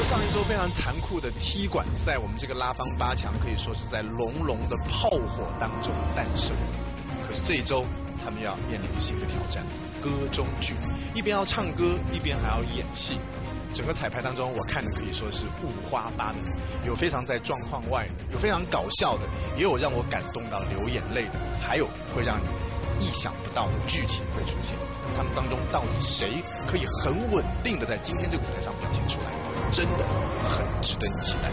上一周非常残酷的踢馆赛，我们这个拉芳八强可以说是在隆隆的炮火当中诞生。可是这一周，他们要面临新的挑战——歌中剧，一边要唱歌，一边还要演戏。整个彩排当中，我看的可以说是五花八门，有非常在状况外的，有非常搞笑的，也有让我感动到流眼泪的，还有会让你意想不到的剧情会出现。他们当中到底谁可以很稳定的在今天这个舞台上表现出来，真的很值得你期待。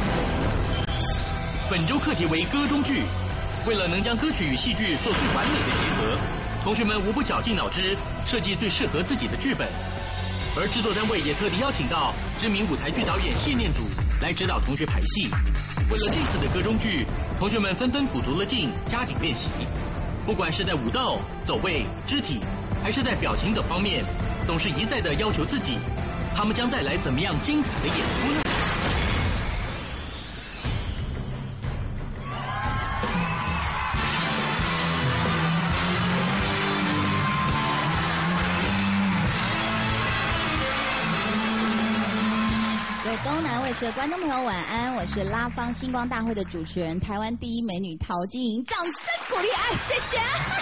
本周课题为歌中剧，为了能将歌曲与戏剧做最完美的结合，同学们无不绞尽脑汁设计最适合自己的剧本。而制作单位也特地邀请到知名舞台剧导演谢念祖来指导同学排戏。为了这次的歌中剧，同学们纷纷补足了劲，加紧练习。不管是在舞蹈、走位、肢体，还是在表情等方面，总是一再的要求自己。他们将带来怎么样精彩的演出呢？ 东南卫视的观众朋友晚安，我是拉芳星光大会的主持人，台湾第一美女陶晶莹，掌声鼓励，谢谢。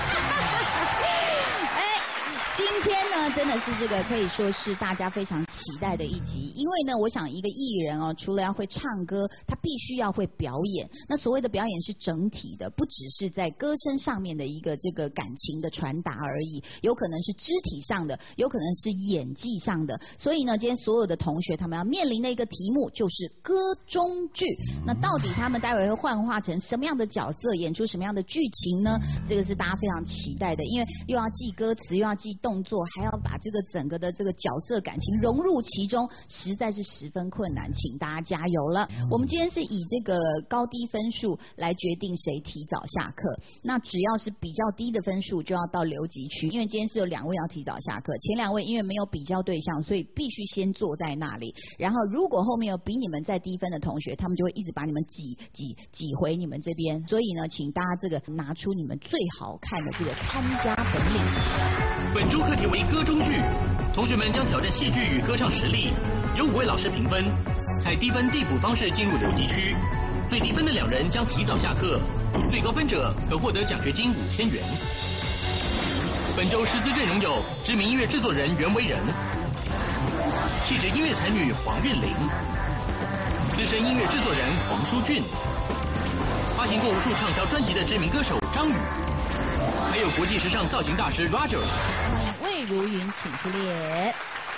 今天呢，真的是这个可以说是大家非常期待的一集，因为呢，我想一个艺人哦，除了要会唱歌，他必须要会表演。那所谓的表演是整体的，不只是在歌声上面的一个这个感情的传达而已，有可能是肢体上的，有可能是演技上的。所以呢，今天所有的同学他们要面临的一个题目就是歌中剧。那到底他们待会会幻化成什么样的角色，演出什么样的剧情呢？这个是大家非常期待的，因为又要记歌词，又要记动作，还要把这个整个的这个角色感情融入其中，实在是十分困难，请大家加油了。我们今天是以这个高低分数来决定谁提早下课，那只要是比较低的分数就要到留级区，因为今天是有2位要提早下课，前2位因为没有比较对象，所以必须先坐在那里，然后如果后面有比你们再低分的同学，他们就会一直把你们挤回你们这边，所以呢，请大家这个拿出你们最好看的这个参加本领。 本周课题为歌中剧，同学们将挑战戏剧与歌唱实力，由5位老师评分，采低分递补方式进入留级区。最低分的2人将提早下课，最高分者可获得奖学金5000元。本周师资阵容有知名音乐制作人袁惟仁、气质音乐才女黄韵玲、资深音乐制作人黄舒骏、发行过无数畅销专辑的知名歌手张宇，还有国际时尚造型大师 Roger。 魏如云，请出列。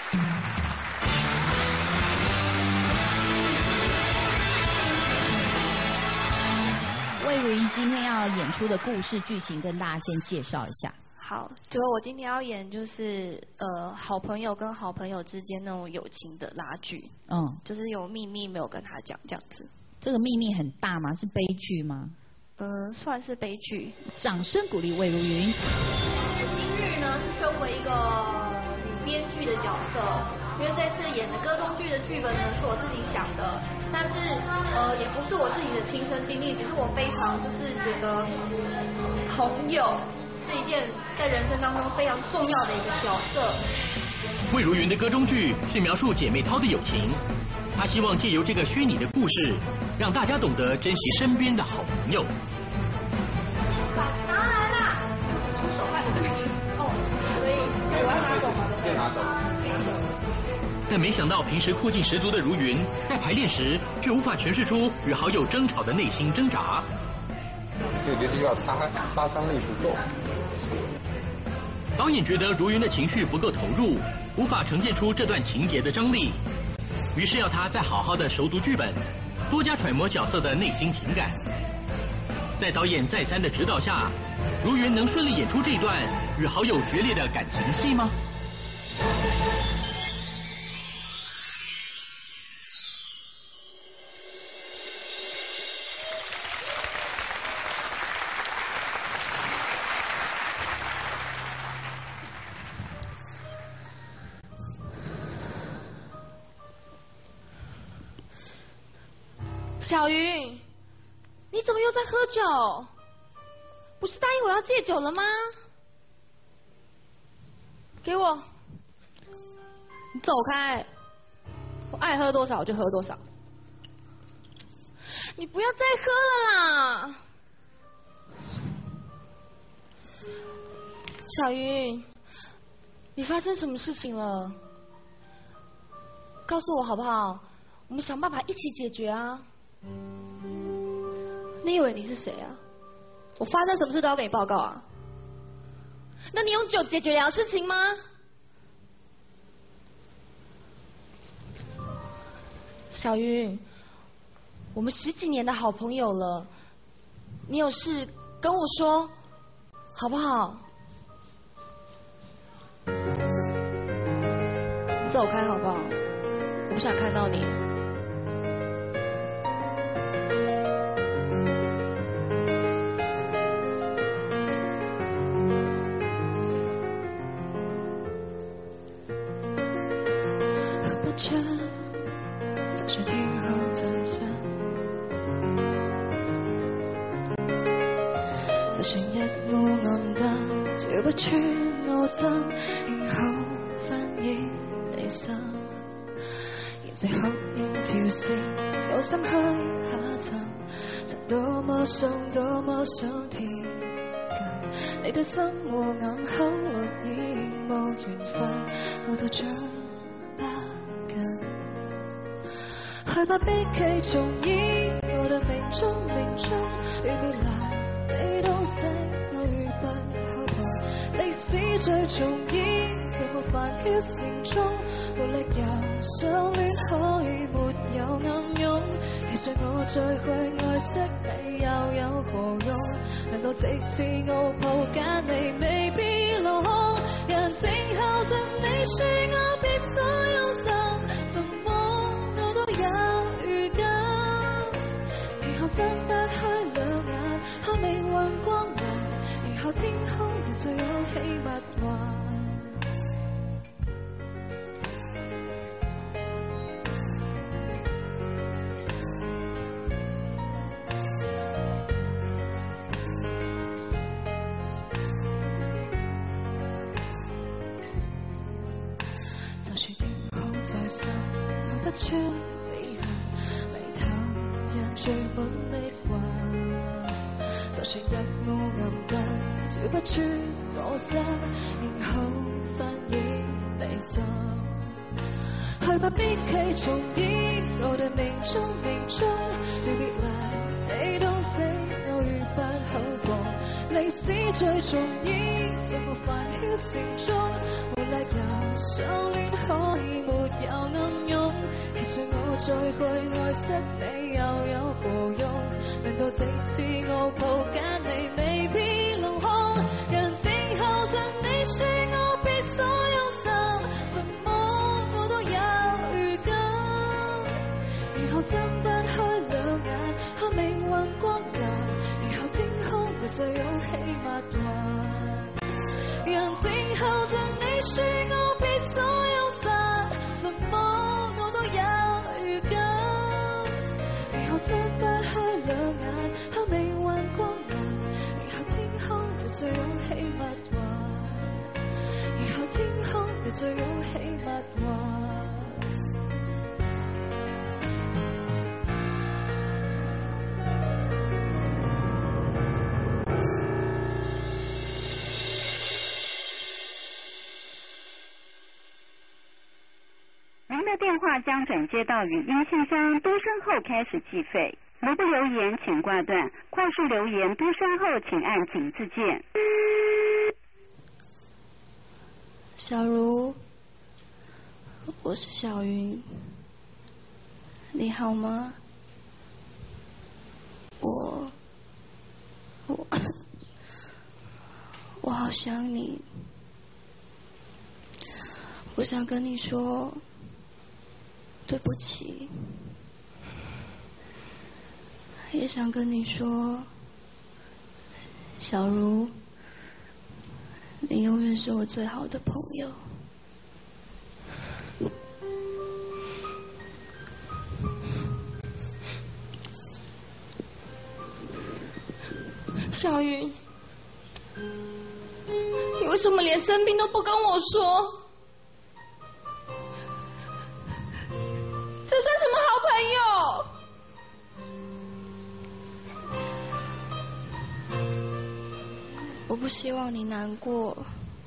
魏如云今天要演出的故事剧情，跟大家先介绍一下。 好，就我今天要演就是好朋友跟好朋友之间那种友情的拉锯，就是有秘密没有跟他讲这样子。 这个秘密很大吗？是悲剧吗？ 算是悲剧。 掌声鼓励魏如云。 今日呢，身为一个女编剧的角色，因为这次演的歌中剧的剧本呢是我自己想的，但是也不是我自己的亲身经历，只是我非常就是觉得朋友是一件在人生当中非常重要的一个角色。 魏如云的歌中剧是描述姐妹淘的友情，她希望借由这个虚拟的故事，让大家懂得珍惜身边的好朋友。 拿来啦！ 出手快，对不起。 所以我要拿走吗？ 对，拿走。 但没想到平时酷劲十足的如云，在排练时却无法诠释出与好友争吵的内心挣扎。 这个就是要杀伤力不够。 导演觉得如云的情绪不够投入，无法呈现出这段情节的张力，于是要他再好好的熟读剧本，多加揣摩角色的内心情感。在导演再三的指导下，如云能顺利演出这段与好友决裂的感情戏吗？ 小云，你怎么又在喝酒？不是答应我要戒酒了吗？给我，你走开！ 我爱喝多少我就喝多少。你不要再喝了啦，小云，你发生什么事情了？告诉我好不好？我们想办法一起解决啊！你以为你是谁啊？我发生什么事都要给你报告啊？那你用酒解决了事情吗？小云，我们10几年的好朋友了，你有事跟我说，好不好？你走开好不好？我不想看到你。不知总是天后再选，就算一烏暗燈，照不穿我心，幸好翻譯你心。這哭應條線，有心去下沉，曾多麼想貼近，你的心和眼口若已無緣分，我都將不近。害怕悲劇重演，我的命中與別來，你都識我與不可碰，歷史最重演，寂寞繁囂禪中，無力由相戀可以沒有暗湧。其實我再去愛惜你又有何用？難道直至我抱緊你未必落空？人靜候着你說我別再憂愁，什麼我都有預感。然後睜不開兩眼，看命運光環，然後天空也最好起密環。出離恨，眉頭人聚滿蜜環，就算一烏暗燈，照不穿我心，仍好翻譯你心。害怕悲劇重演，我的命中與別離，你都識我與不可忘。歷史最重演，寂寞繁囂城中，無力由相戀可以沒有暗湧。其實我再去愛惜你又有何用？難道直至我抱緊你未必落空？人靜候着你說我別再憂愁，什麼我都有預感。然後睜不開兩眼，看命運光臨，然後天空會最湧起密雲。人靜候着你說我別再憂愁，什麼我都有預感。然後睜不開兩眼，看命運光臨，然後天空會最湧起密雲。然後天空會最湧起密雲。 您的电话将转接到语音信箱，嘟声后开始计费。如不留言，请挂断。快速留言，嘟声后请按井字键。 小茹，我是小云，你好吗？我好想你，我想跟你说对不起，也想跟你说，小茹，你永远是我最好的朋友。小云，你为什么连生病都不跟我说？ 这算什么好朋友？我不希望你难过。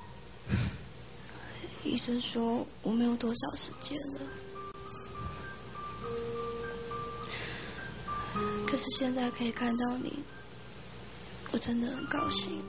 医生说我没有多少时间了，可是现在可以看到你，我真的很高兴。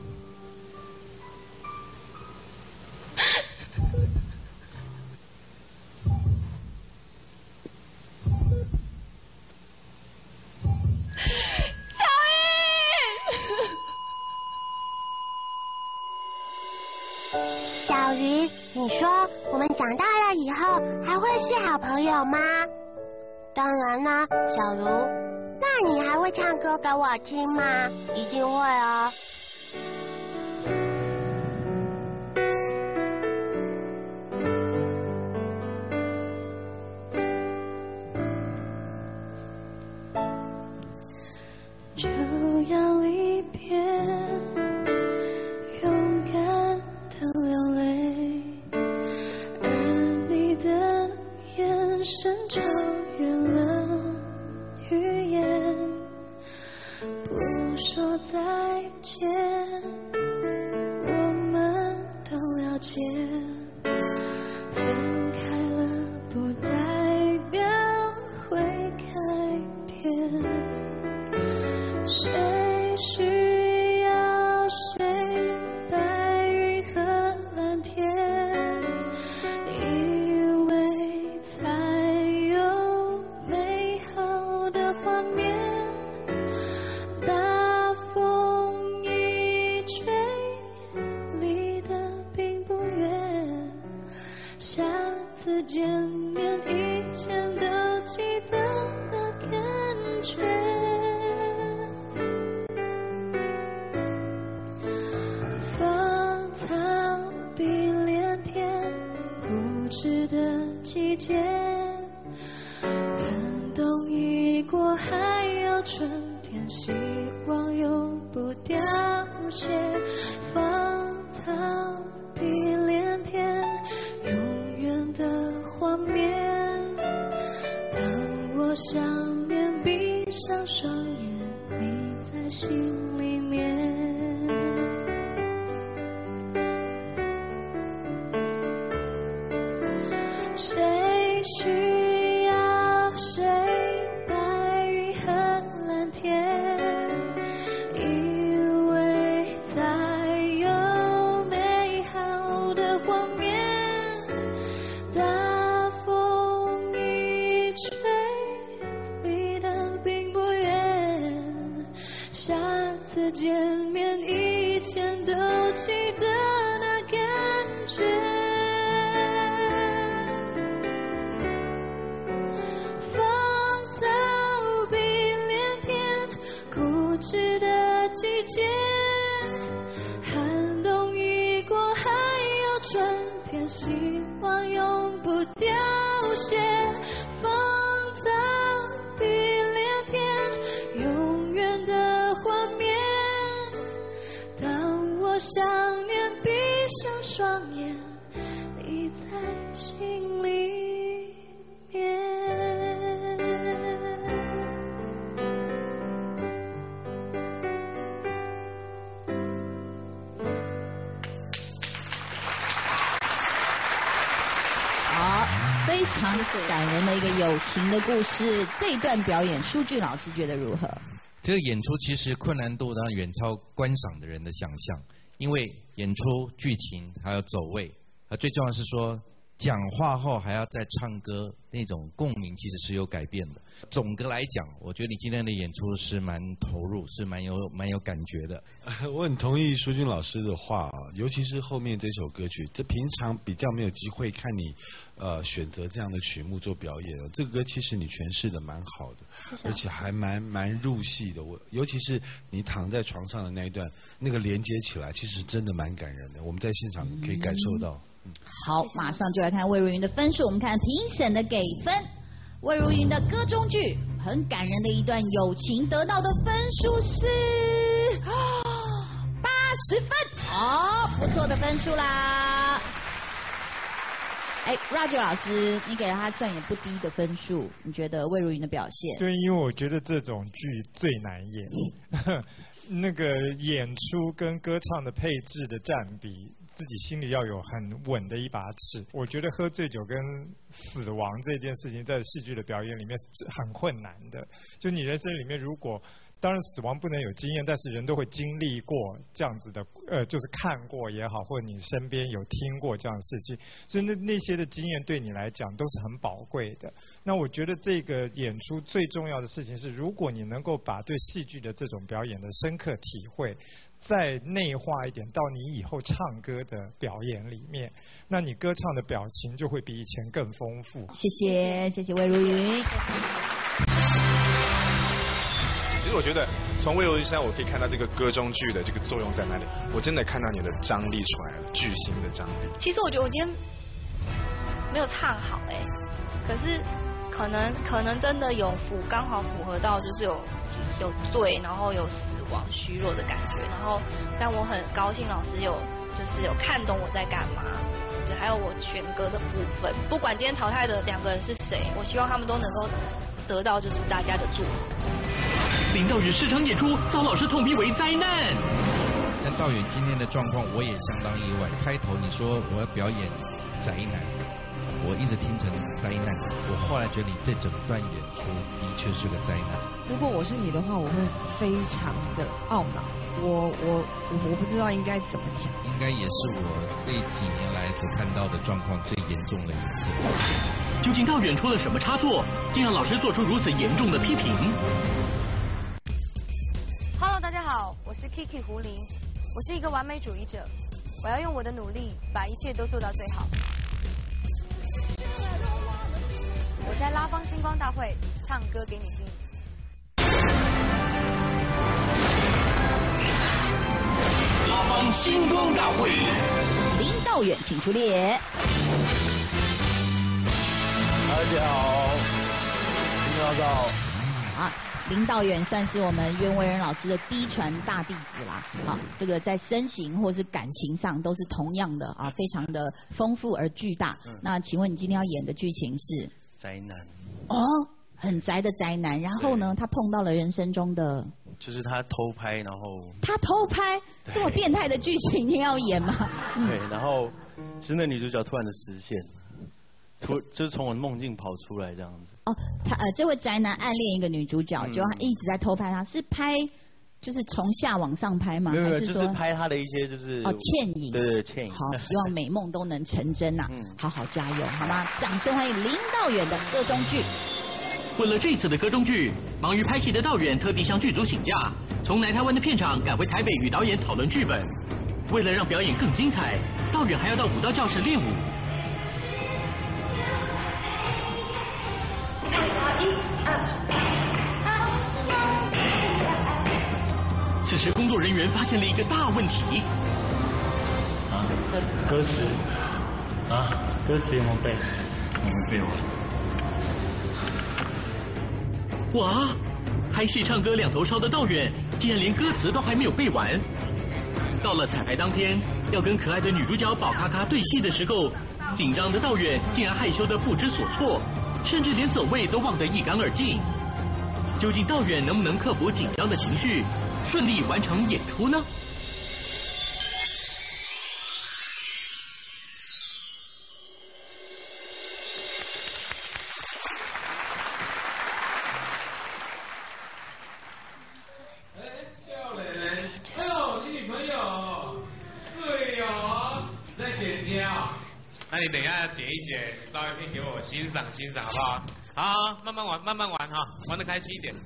小鱼，你说我们长大了以后还会是好朋友吗？当然啦，小茹，那你还会唱歌给我听吗？一定会哦。 就要离别，勇敢的流泪，而你的眼神超越了语言，不说再见，我们都了解，分开了不代表会改变。谁需要谁？白云和蓝天，以为才有美好的画面。大风一吹，离得并不远。下次见面，以前都记得那感觉。季节，寒冬已过，还有春天，希望永不凋谢。芳草碧连天，永远的画面。当我想念，闭上双眼，你在心里面。谁需要谁？白云和蓝天，以为才有美好的画面。大风一吹，离得并不远。下次见面，以前都记得那感觉。希望永不凋谢，芳草碧连天，永远的画面。当我想念，闭上双眼，你在心里面。 非常感人的一个友情的故事，这一段表演，舒俊老师觉得如何？ 这个演出其实困难度当然远超观赏的人的想象，因为演出剧情还有走位，最重要的是说讲话后还要再唱歌，那种共鸣其实是有改变的。总的来讲，我觉得你今天的演出是蛮投入，是蛮有感觉的。 我很同意舒俊老师的话啊，尤其是后面这首歌曲，这平常比较没有机会看你选择这样的曲目做表演。这个歌其实你诠释的蛮好的，而且还蛮入戏的。尤其是你躺在床上的那一段，那个连接起来，其实真的蛮感人的。我们在现场可以感受到。 好，马上就来看魏如云的分数。我们看评审的给分，魏如云的歌中剧很感人的一段友情得到的分数是80分，好，不错的分数啦。 Roger 老师，你给了他算也不低的分数，你觉得魏如云的表现？ 对，因为我觉得这种剧最难演，那个演出跟歌唱的配置的占比，自己心里要有很稳的一把尺。我觉得喝醉酒跟死亡这件事情，在戏剧的表演里面是很困难的。就你人生里面，如果当然死亡不能有经验，但是人都会经历过这样子的，就是看过也好，或者你身边有听过这样的事情，所以那些的经验对你来讲都是很宝贵的。那我觉得这个演出最重要的事情是，如果你能够把对戏剧的这种表演的深刻体会，再内化一点到你以后唱歌的表演里面，那你歌唱的表情就会比以前更丰富。 谢谢，谢谢魏如云。 其实我觉得从魏如云身上我可以看到这个歌中剧的这个作用在哪里，我真的看到你的张力出来了，巨星的张力。 其实我觉得我今天没有唱好可是可能真的有刚好符合到就是有醉，然后有死亡虚弱的感觉，然后但我很高兴老师有看懂我在干嘛，就还有我选歌的部分，不管今天淘汰的2个人是谁，我希望他们都能够得到就是大家的祝福。 林道远市场演出遭老师痛批为灾难。 但道远今天的状况我也相当意外。开头你说我要表演宅男，我一直听成灾难，我后来觉得你这整段演出的确是个灾难。 如果我是你的话，我会非常的懊恼。我不知道应该怎么讲。 应该也是我这几年来所看到的状况最严重的一次。 究竟道远出了什么差错，竟让老师做出如此严重的批评？ Hello， 大家好，我是 Kiki 胡林，我是一个完美主义者，我要用我的努力把一切都做到最好。我在拉芳星光大会唱歌给你听。 拉芳星光大会， 林道远请出列。 大家好，林老道。 啊。 林道远算是我们袁惟仁老师的嫡传大弟子啦，好，这个在身形或是感情上都是同样的啊，非常的丰富而巨大。那请问你今天要演的剧情是？ 宅男。 哦，很宅的宅男，然后呢，他碰到了人生中的。 就是他偷拍，然后。 他偷拍，这么变态的剧情你要演吗？ 对，然后其实那女主角突然的实现。 就是从我的梦境跑出来这样子。 哦，这位宅男暗恋一个女主角，结果他一直在偷拍她，是拍就是从下往上拍吗？ 没有， 还是说就是拍她的一些就是倩影。 对对，倩影。 好，希望美梦都能成真呐！好好加油，好吗？掌声欢迎林道远的歌中剧。 为了这次的歌中剧，忙于拍戏的道远特地向剧组请假，从来台湾的片场赶回台北与导演讨论剧本。为了让表演更精彩，道远还要到舞蹈教室练舞。 此时，工作人员发现了一个大问题。 啊，歌词啊，歌词有没有背？我没背完。 哇，拍戏唱歌两头烧的道远，竟然连歌词都还没有背完。到了彩排当天，要跟可爱的女主角宝咖咖对戏的时候，紧张的道远竟然害羞得不知所措。 甚至连走位都忘得一干二净。究竟道远能不能克服紧张的情绪，顺利完成演出呢？ 笑脸，哎呦，你女朋友，对哦，在剪接啊。 那你等一下剪一剪，稍微片给我欣赏欣赏，好不好？好，慢慢玩，慢慢玩哈，玩得开心一点。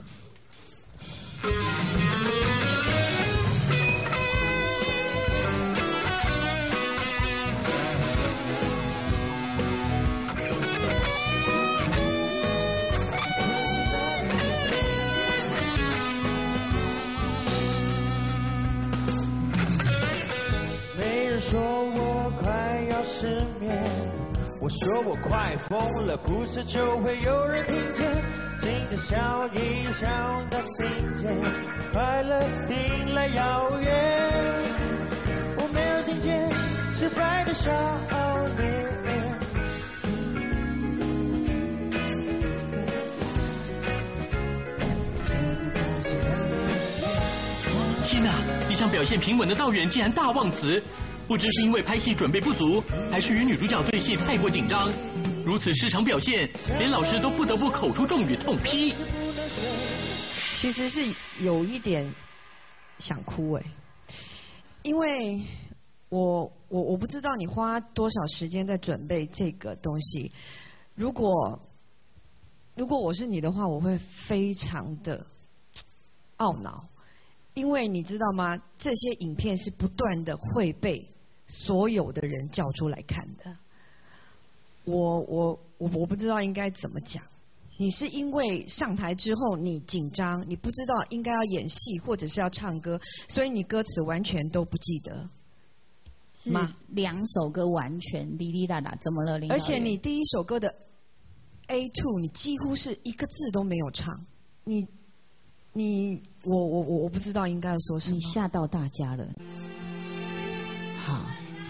没人说我快要失眠，我说我快疯了，不是就会有人听见，静着笑一笑到心间，快乐听来遥远。我没有听见失败的少年， 天哪！一向表现平稳的道远竟然大忘词，不知是因为拍戏准备不足，还是与女主角对戏太过紧张。如此失常表现，连老师都不得不口出重语痛批。 其实是有一点想哭因为我不知道你花多少时间在准备这个东西。如果我是你的话，我会非常的懊恼，因为你知道吗？这些影片是不断的会被所有的人叫出来看的。我不知道应该怎么讲。你是因为上台之后你紧张，你不知道应该要演戏或者是要唱歌，所以你歌词完全都不记得吗？2首歌完全哩哩啦啦，怎么了？ 而且你第一首歌的 A2， 你几乎是一个字都没有唱。我不知道应该要说什么。 你吓到大家了。好，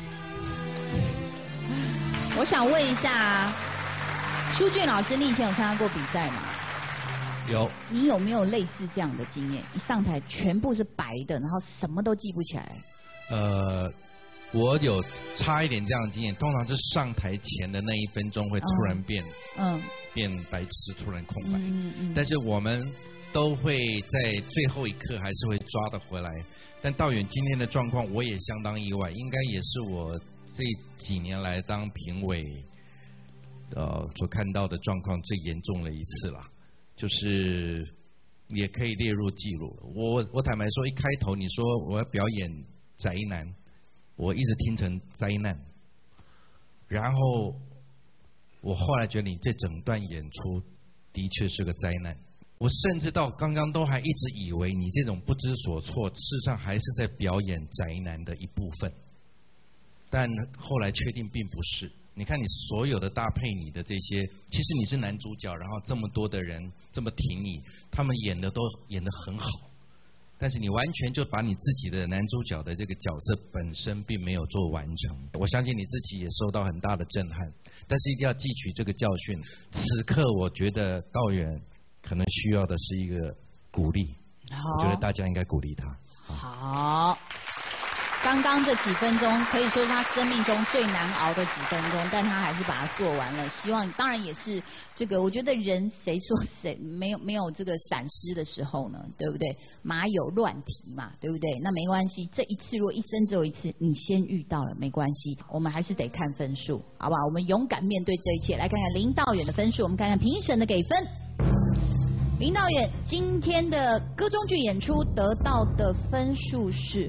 我想问一下。舒俊老师，你以前有参加过比赛吗？ 有。 你有没有类似这样的经验？一上台全部是白的，然后什么都记不起来。 我有差一点这样的经验，通常是上台前的那1分钟会突然变白痴，突然空白。但是我们都会在最后一刻还是会抓得回来。但道远今天的状况，我也相当意外，应该也是我这几年来当评委。所看到的状况最严重的一次啦，就是也可以列入记录。我坦白说，一开头你说我要表演宅男，我一直听成灾难，然后我后来觉得你这整段演出的确是个灾难。我甚至到刚刚都还一直以为你这种不知所措，事实上还是在表演宅男的一部分，但后来确定并不是。你看你所有的搭配你的这些，其实你是男主角，然后这么多的人这么挺你，他们演的都演得很好，但是你完全就把你自己的男主角的这个角色本身并没有做完成。我相信你自己也受到很大的震撼，但是一定要汲取这个教训。此刻我觉得道远可能需要的是一个鼓励，我觉得大家应该鼓励他。 好。刚刚这几分钟可以说是他生命中最难熬的几分钟，但他还是把它做完了。希望当然也是这个，我觉得人谁说谁没有这个闪失的时候呢？对不对？马有乱蹄嘛，对不对？那没关系，这一次如果一生只有一次，你先遇到了没关系，我们还是得看分数，好不好？我们勇敢面对这一切。来看看林道远的分数，我们看看评审的给分。林道远今天的歌中剧演出得到的分数是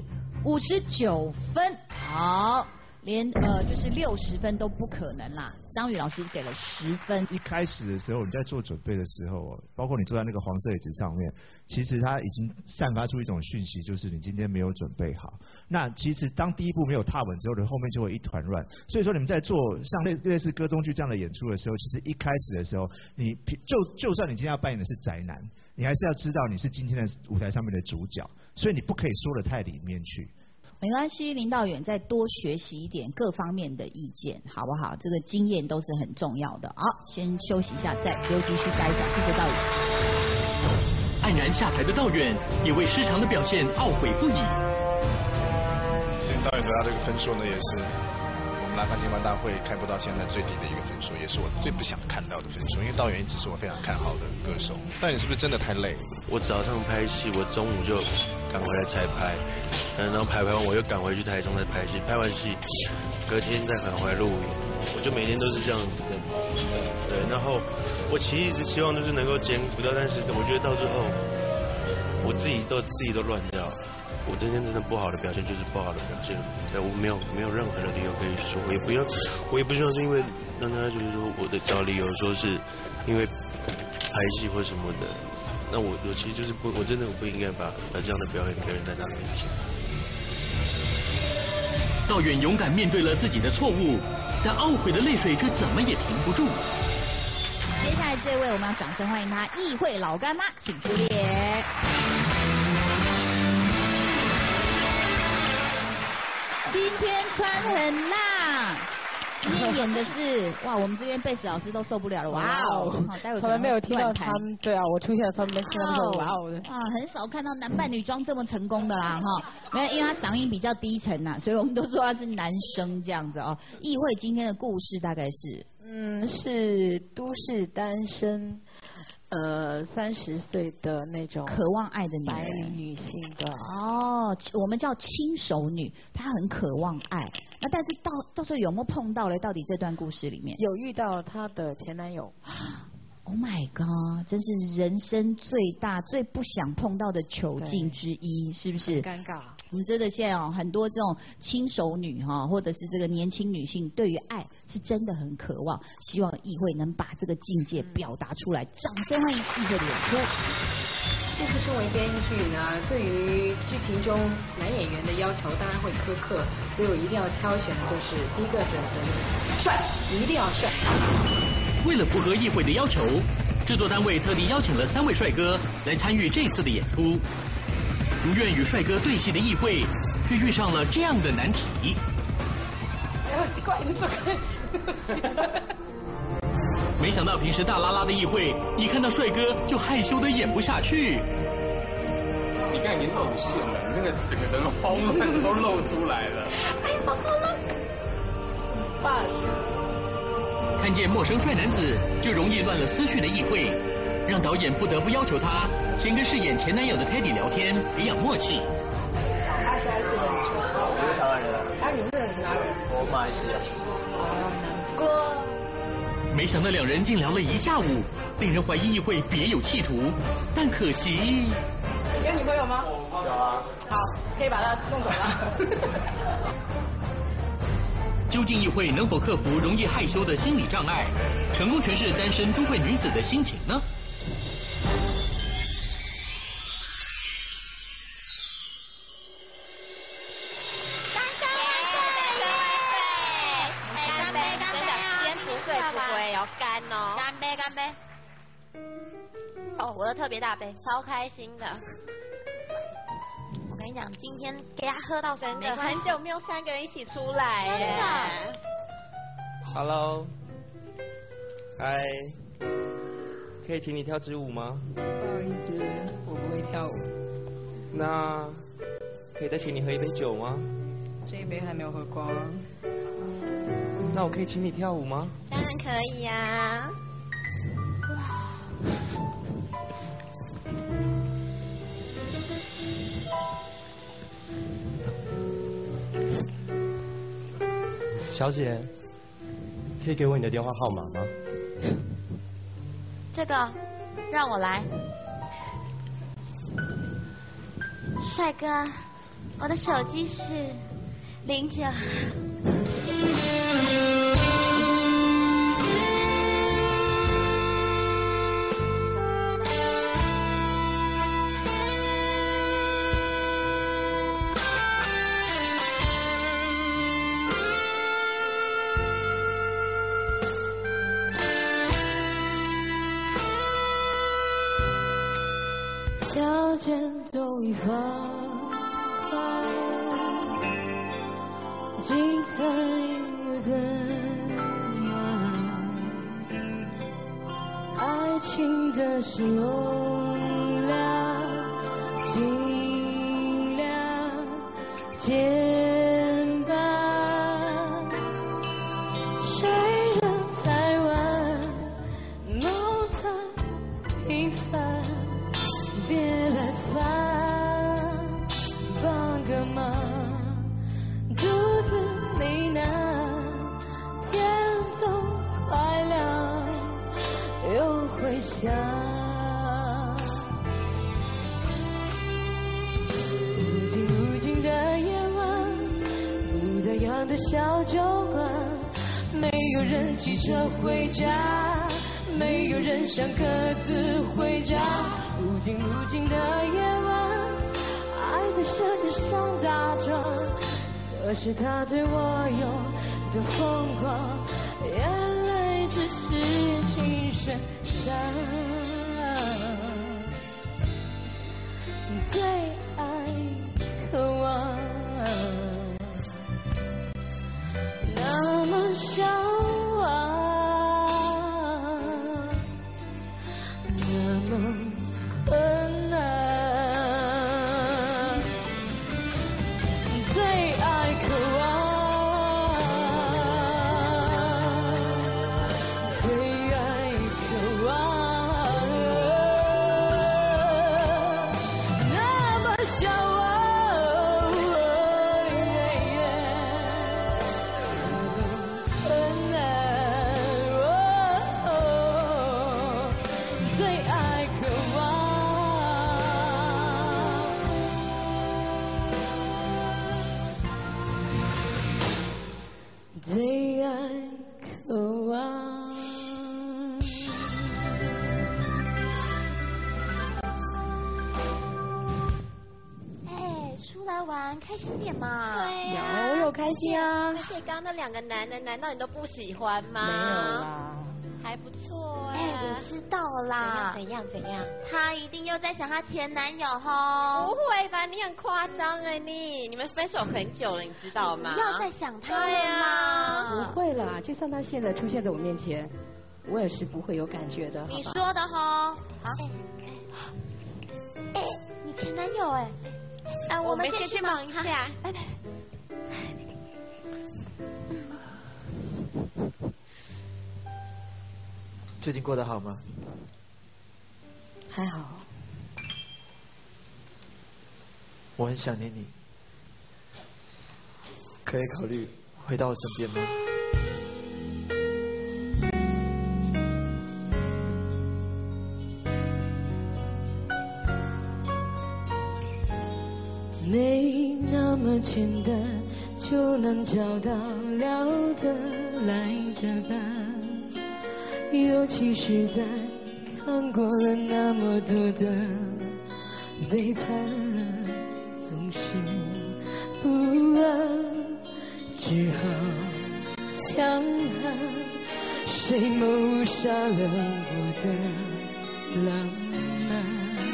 59分，好，连就是60分都不可能啦。张宇老师给了10分。 一开始的时候，你在做准备的时候，包括你坐在那个黄色椅子上面，其实它已经散发出一种讯息，就是你今天没有准备好。那其实当第一步没有踏稳之后，后面就会一团乱。所以说你们在做像类似歌中剧这样的演出的时候，其实一开始的时候，你就算你今天要扮演的是宅男，你还是要知道你是今天的舞台上面的主角，所以你不可以说得太里面去。 没关系，林道远再多学习一点各方面的意见，好不好？这个经验都是很重要的。好，先休息一下，再留级去待一下。谢谢道远。 黯然下台的道远也为失常的表现懊悔不已。 道远得到这个分数呢，也是我们拉番天王大会开播到现在最低的一个分数，也是我最不想看到的分数。因为道远一直是我非常看好的歌手。道远是不是真的太累？ 我早上拍戏，我中午就赶回来彩排，然后拍完我又赶回去台中再拍戏，拍完戏隔天再赶回来录影，我就每天都是这样子的。对，然后我其实一直希望就是能够兼顾到，但是我觉得到最后我自己都乱掉。我今天真的不好的表现就是不好的表现，对，我没有任何的理由可以说，我也不希望是因为让大家觉得说我的找理由说是因为拍戏或什么的。那我其实就是我真的不应该把这样的表演在大家面前。 道远勇敢面对了自己的错误，但懊悔的泪水却怎么也停不住。 接下来这位我们要掌声欢迎他，议会老干妈，请出列。今天穿很辣， 今天演的是哇，我们这边贝斯老师都受不了了，哇哦！好，待会从来没有听到他们，对啊，我出现的时候没听他们说哇哦的。 啊，很少看到男扮女装这么成功的啦哈。没有，因为他嗓音比较低沉呐，所以我们都说他是男生这样子哦。议会今天的故事大概是， 是都市单身。30岁的那种渴望爱的女人， 白领女性的哦，我们叫轻熟女，她很渴望爱。那但是到时候有没有碰到嘞？到底这段故事里面有遇到她的前男友。 Oh my god！ 真是人生最大、最不想碰到的囚禁之一，是不是？ 尴尬。 我们真的现在哦，很多这种轻熟女哈，或者是这个年轻女性，对于爱是真的很渴望，希望议会能把这个境界表达出来。掌声欢迎议会的演出。 其实身为编剧呢，对于剧情中男演员的要求当然会苛刻，所以我一定要挑选的就是第一个准则，帅，一定要帅。 为了符合议会的要求，制作单位特地邀请了3位帅哥来参与这次的演出。如愿与帅哥对戏的议会，却遇上了这样的难题。 怪你不客没想到平时大拉拉的议会，一看到帅哥就害羞的演不下去。 你看已经露馅了，那个整个人的慌乱都露出来了。 哎，好痛了！爸。 看见陌生帅男子就容易乱了思绪的议会，让导演不得不要求他先跟饰演前男友的 Teddy 聊天，培养默契。 他是还是个女生？ 我是台湾人。 你们是哪人？ 我马来西亚。 难过。 没想到2人竟聊了1下午，令人怀疑议会别有企图，但可惜。 你有女朋友吗？ 有啊。 好，可以把她弄走了。 究竟议会能否克服容易害羞的心理障碍，成功诠释单身都会女子的心情呢？ 干杯！真的，今天不醉不归，要干哦！干杯！干杯！哦，我的特别大杯，超开心的。我跟你讲，今天给他喝到真的很久没有3个人一起出来耶。 Hello， 嗨，可以请你跳支舞吗？ 不好意思，我不会跳舞。 那可以再请你喝一杯酒吗？ 这一杯还没有喝光。 那我可以请你跳舞吗？ 当然可以呀。 小姐，可以给我你的电话号码吗？ 这个，让我来。帅哥，我的手机是09。 小卷都已放开，精彩又怎样？爱情的是容量，尽量简单。谁人太晚，梦太平凡。别来烦，帮个忙，独自呢喃，天总快亮，又回想。无尽的夜晚，不再样的小酒馆，没有人骑车回家，没有人想各自回家。无尽的夜晚，爱在舌尖上打转，测试他对我有多疯狂，眼泪只是精神上最爱渴望，那么想玩，开心点嘛。 对呀，我有开心啊。 而且刚刚那2个男的，难道你都不喜欢吗？ 没有啦。 还不错哎。 我知道啦。 怎样？他一定又在想他前男友吼。不会吧，你很夸张哎你们分手很久了，你知道吗？不要再想他了啦。 不会啦，就算他现在出现在我面前，我也是不会有感觉的。 你说的吼。好。你前男友哎。我们先去忙一下。拜拜。 最近过得好吗？ 还好。 我很想念你，可以考虑回到我身边吗？ 没那么简单就能找到聊得来的伴，尤其是在看过了那么多的背叛，总是不安，只好强悍。谁谋杀了我的浪漫？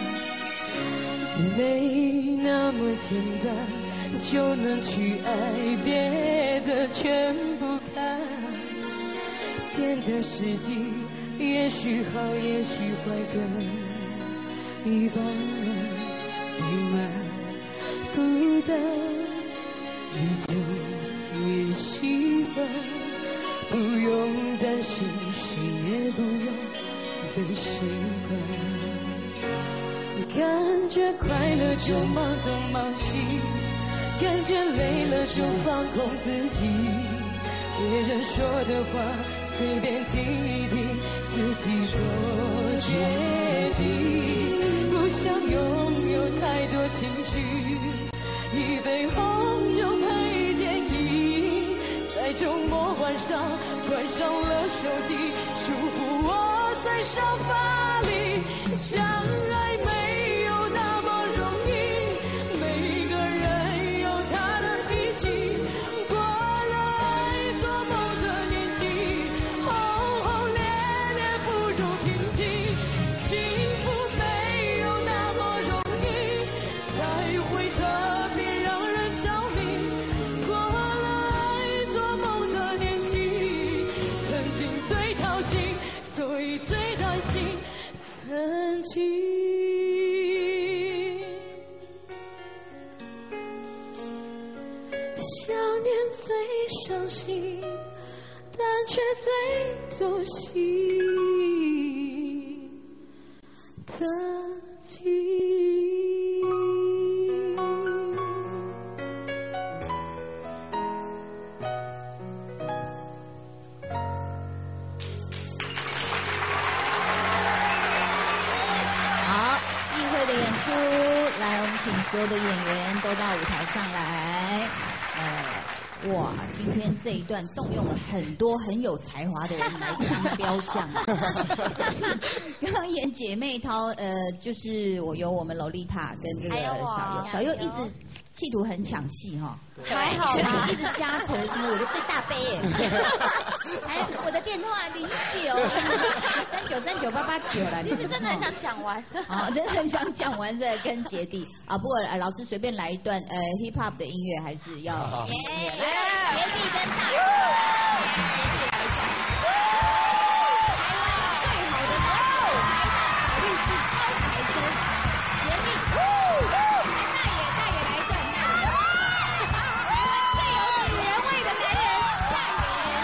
没那么简单就能去爱，别的全不看。变的时机也许好，也许坏，跟一般人不满不得你就也习惯，不用担心，谁也不用被谁管。感觉快乐就忙东忙西，感觉累了就放空自己，别人说的话随便听一听，自己做决定。不想拥有太多情绪，一杯红酒配电影，在周末晚上关上了手机，舒服窝在沙发里。相爱没有那么容易，每个人有他的脾气，过了爱做梦的年纪，轰轰烈烈不如平静，幸福没有那么容易，才会特别让人着迷，过了爱做梦的年纪，曾经最掏心，所以最担心曾经。想念最伤心，但却最走心的记忆。 好，议会的演出，来，我们请所有的演员都到舞台上来。哇，今天这一段动用了很多很有才华的人来当雕像。刚刚演姐妹淘，就是我们洛丽塔跟这个小佑一直企图很抢戏哈。 还好啦， 一直加成什么我的最大杯还我的电话09393889啦， 其实真的很想讲完。 啊，真的很想讲完这跟姐弟啊，不过老师随便来一段hip hop 的音乐还是要。来，姐弟跟大。姐弟来一下。台湾最好的歌手，台大法律系高材生，杰力。大爷来一段。最有女人味的男人，大爷。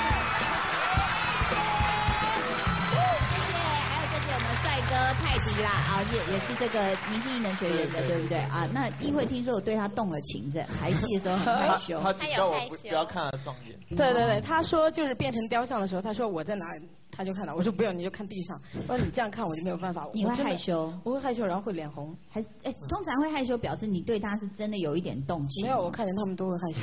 谢谢，还有这是我们帅哥泰迪啦，啊也是这个明星艺能学院的，对不对啊？那议会听说我对他动了情，这排戏的时候很害羞。 他警告我不要看他双眼。 对，他说就是变成雕像的时候，他说我在哪里，他就看到。我说不用，你就看地上。我说你这样看我就没有办法。 你会害羞？ 我会害羞，然后会脸红。 通常会害羞表示你对他是真的有一点动情。 没有，我看见他们都会害羞。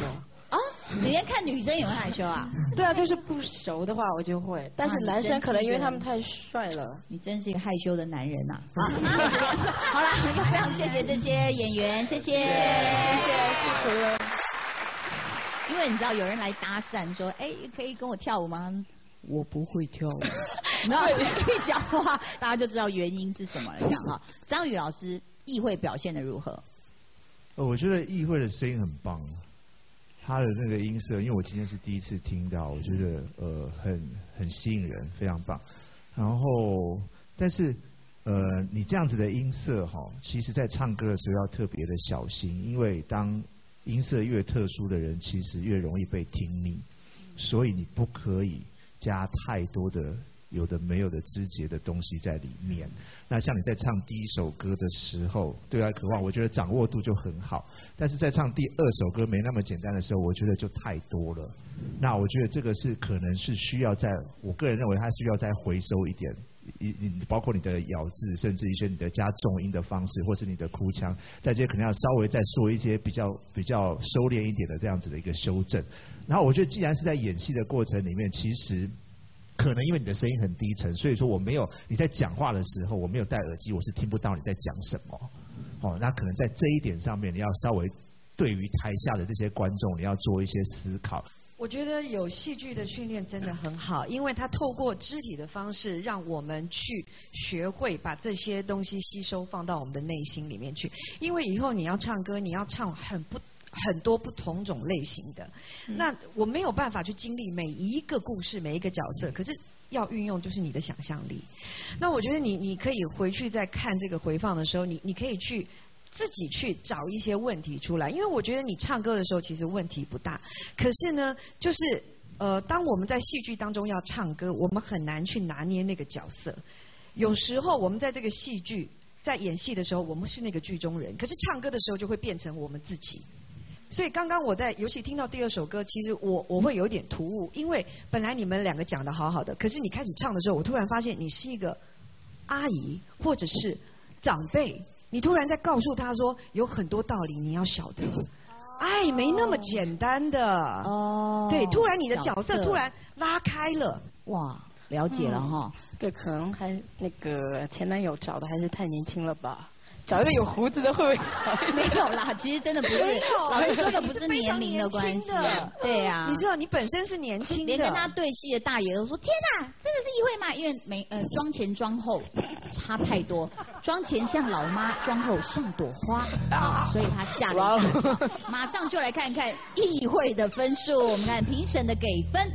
啊，你连看女生也会害羞啊？ 对啊，就是不熟的话我就会，但是男生可能因为他们太帅了。 你真是一个害羞的男人呐！好了，非常谢谢这些演员，谢谢，辛苦了。因为你知道有人来搭讪说，哎，可以跟我跳舞吗？我不会跳舞。然后一讲话，大家就知道原因是什么了。这样哈，张宇老师议会表现的如何？ 我觉得议会的声音很棒，他的那个音色，因为我今天是第一次听到，我觉得很吸引人，非常棒。然后，但是你这样子的音色哈，其实在唱歌的时候要特别的小心，因为当音色越特殊的人，其实越容易被听腻，所以你不可以加太多的有的没有的枝节的东西在里面。那像你在唱第一首歌的时候，对爱渴望，我觉得掌握度就很好。但是在唱第二首歌没那么简单的时候，我觉得就太多了。那我觉得这个是可能是需要我个人认为它需要再回收一点。包括你的咬字，甚至一些你的加重音的方式，或是你的哭腔，在这些可能要稍微再说一些比较收敛一点的这样子的一个修正。然后我觉得既然是在演戏的过程里面，其实可能因为你的声音很低沉，所以说你在讲话的时候我没有戴耳机，我是听不到你在讲什么。那可能在这一点上面，你要稍微对于台下的这些观众，你要做一些思考。 我觉得有戏剧的训练真的很好，因为它透过肢体的方式，让我们去学会把这些东西吸收放到我们的内心里面去。因为以后你要唱歌，你要唱很多不同种类型的，那我没有办法去经历每一个故事、每一个角色，可是要运用就是你的想象力。那我觉得你可以回去再看这个回放的时候，你可以去自己去找一些问题出来，因为我觉得你唱歌的时候其实问题不大，可是呢，就是当我们在戏剧当中要唱歌，我们很难去拿捏那个角色。有时候我们在这个戏剧在演戏的时候，我们是那个剧中人，可是唱歌的时候就会变成我们自己。所以刚刚尤其听到第二首歌，其实我会有点突兀，因为本来你们两个讲得好好的，可是你开始唱的时候，我突然发现你是一个阿姨或者是长辈。你突然在告诉他说，有很多道理你要晓得，爱没那么简单的。对，突然你的角色突然拉开了， 哇，了解了哈。 对，可能还那个前男友找的还是太年轻了吧？找一个有胡子的会不会好？ 没有啦，其实真的不是，老师说的不是年龄的关系。对啊， 你知道你本身是年轻的， 连跟他对戏的大爷都说：“天哪，真的是议会吗？”因为妆前妆后差太多，妆前像老妈，妆后像朵花啊，所以他吓了一跳。马上就来看看议会的分数，我们看评审的给分。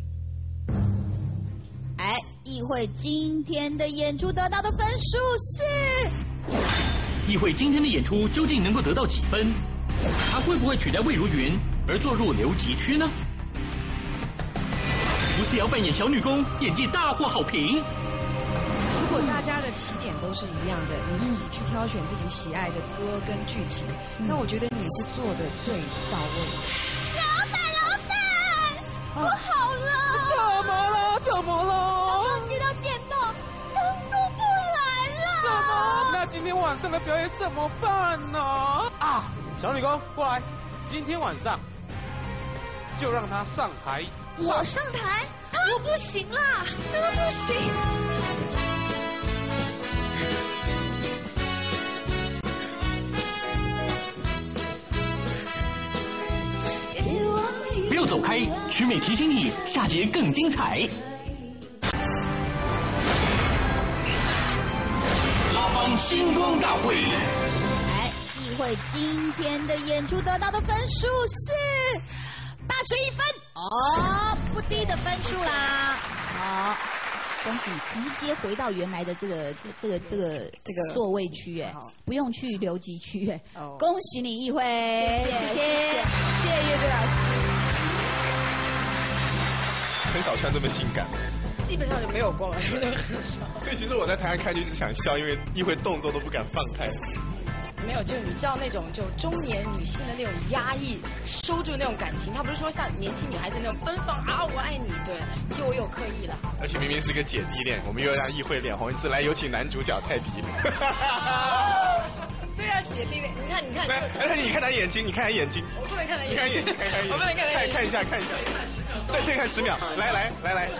议会今天的演出得到的分数是。 议会今天的演出究竟能够得到几分？他会不会取代魏如云而坐入留级区呢？吴思瑶扮演小女工，演技大获好评。 如果大家的起点都是一样的，你自己去挑选自己喜爱的歌跟剧情，那我觉得你是做的最到位。 老板，不好了！ 怎么了？ 刚接到电话，程度不来了。 什么？那今天晚上的表演怎么办呢？啊，小女工过来，今天晚上就让她上台。 我上台？我不行啦，怎么不行？ 不要走开，曲美提醒你，下节更精彩。拉帮星光大会。 议会今天的演出得到的分数是81分，不低的分数啦。好，恭喜直接回到原来的这个座位区，不用去留级区，恭喜你议会，谢谢岳飞老师。 很少穿这么性感， 基本上就没有过了，真的很少。 所以其实我在台上看就一直想笑，因为议会动作都不敢放开。 没有，就是你知道那种就中年女性的那种压抑，收住那种感情，她不是说像年轻女孩子那种奔放啊，我爱你，对，其实我有刻意了。 而且明明是个姐弟恋，我们又让议会脸红一次，来有请男主角泰迪。 对啊，姐弟恋。 你看。 哎，你看他眼睛，你看他眼睛。 我不能看他眼睛。 你看眼睛， 我不能看他眼睛。 看一下。对，对看10秒。来。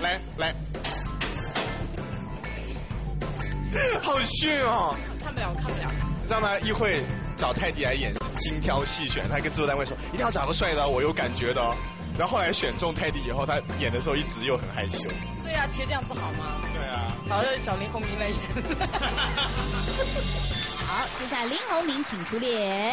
好逊哦。 看不了。 你知道吗？议会找泰迪来演，精挑细选，他跟制作单位说一定要找个帅的，我有感觉的哦。然后后来选中泰迪以后，他演的时候一直又很害羞。 对啊，其实这样不好吗？ 对啊。 好，就是找林鸿明来演。 好，接下来林鸿明请出列。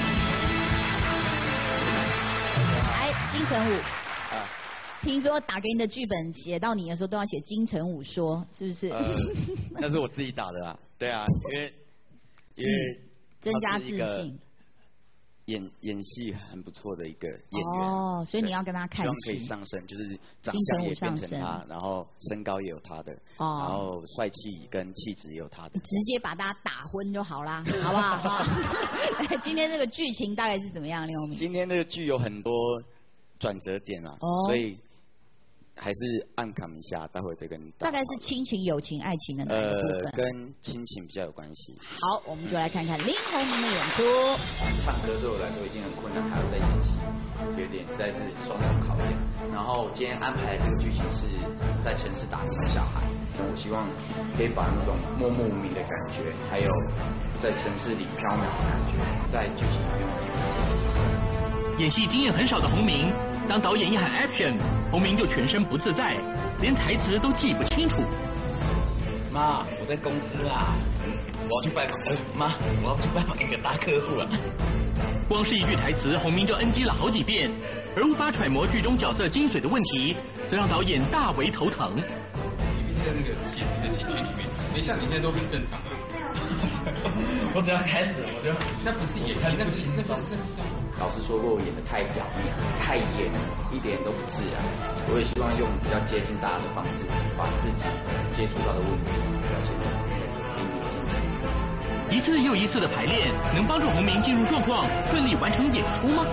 来，金城武。听说打给你的剧本写到你的时候都要写金城武说，是不是？ 那是我自己打的啦。对啊，因为增加自信。 演戏很不错的一个演员哦，所以你要跟他看齐， 希望可以上升，就是长相也变成他，然后身高也有他的，然后帅气跟气质也有他的， 直接把大家打昏就好啦，好不好？今天这个剧情大概是怎么样，林鸿明？ 今天这个剧有很多转折点啊，所以还是暗扛一下，待会再跟你。 大概是亲情、友情、爱情的哪一个部分？ 跟亲情比较有关系。 好，我们就来看看林鸿明的演出。 唱歌对我来说已经很困难，还要再演戏，有点实在是双重考验。然后今天安排的这个剧情是在城市打拼的小孩，我希望可以把那种默默无名的感觉，还有在城市里飘渺的感觉，在剧情里面完全。 演戏经验很少的鸿明，当导演一喊 action， 鸿明就全身不自在，连台词都记不清楚。 妈，我在公司啊，我要去拜访。妈，我要去拜访一个大客户啊。 光是一句台词，鸿明就 NG 了好几遍，而无法揣摩剧中角色精髓的问题，则让导演大为头疼。 你在那个写实的喜剧里面，没像你现在都很正常啊。 我只要开始，我就那不是演技，那是生活。 老师说过我演得太表面，太演，一点都不自然。我也希望用比较接近大家的方式，把自己接触到的问题表现得淋漓尽致。 一次又一次的排练，能帮助鸿明进入状况，顺利完成演出吗？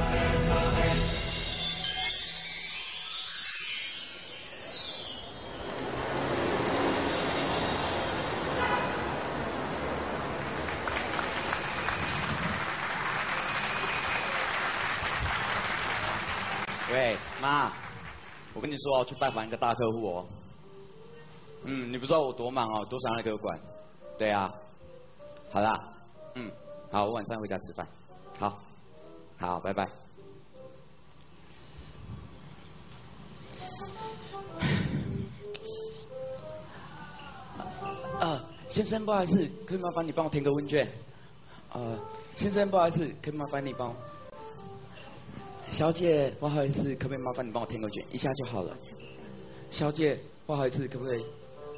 喂，妈，我跟你说哦，去拜访一个大客户哦。你不知道我多忙哦，多想让他给我管。对啊，好啦，好，我晚上回家吃饭。好，拜拜。先生，不好意思，可以麻烦你帮我填个问卷。先生，不好意思，可以麻烦你帮我。小姐，不好意思，可不可以麻烦你帮我填个卷，一下就好了。小姐，不好意思，可不可以？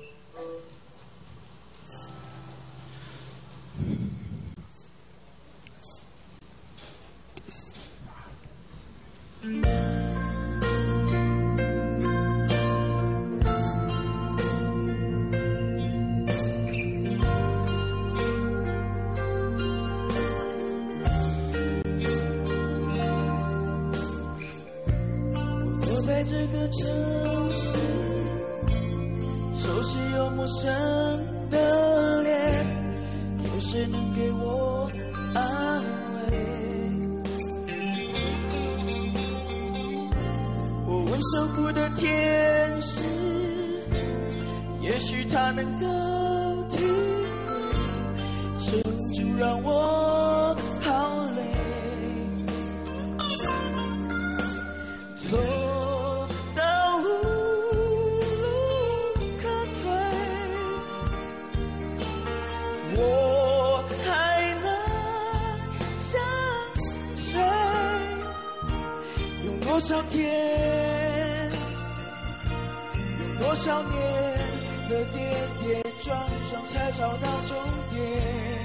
这个城市，熟悉又陌生的脸，有谁能给我安慰？我问守护的天使，也许他能够体会，撑住让我好累。多少天，用多少年的跌跌撞撞才找到终点？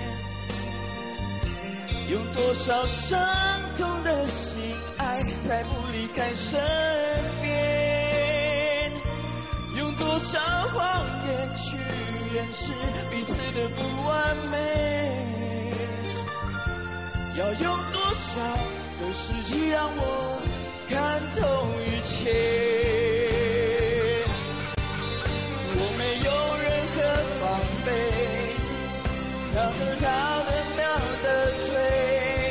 用多少伤痛的心爱才不离开身边？用多少谎言去掩饰彼此的不完美？要用多少的时机让我看透一切，我没有任何防备，让得逃得秒的追，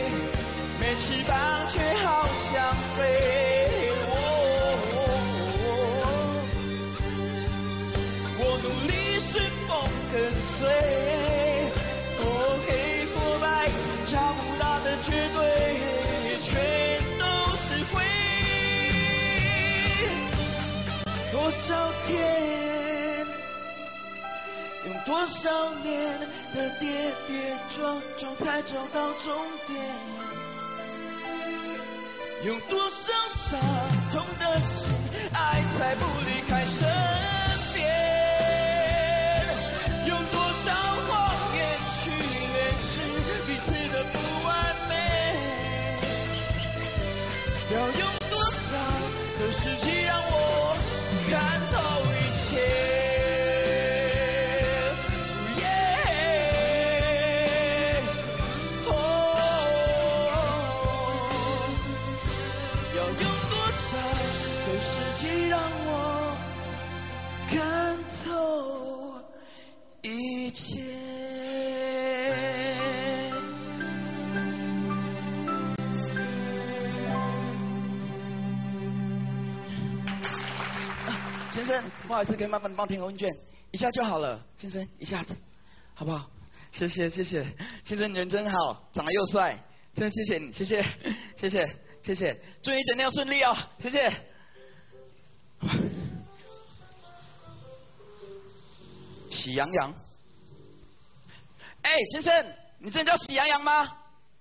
多少年的跌跌撞撞才走到终点，用多少伤痛的心，爱才不离开身边，用多少谎言去掩饰彼此的不完美，要用多少的时机让我看透一切。看透一切。先生，不好意思，可以麻烦你帮我填个问卷，一下就好了，先生，一下子，好不好？谢谢谢谢，先生你人真好，长得又帅，真的谢谢你，谢谢谢谢谢谢，祝你整天要顺利哦，谢谢。喜羊羊，哎，先生，你真的叫喜羊羊吗？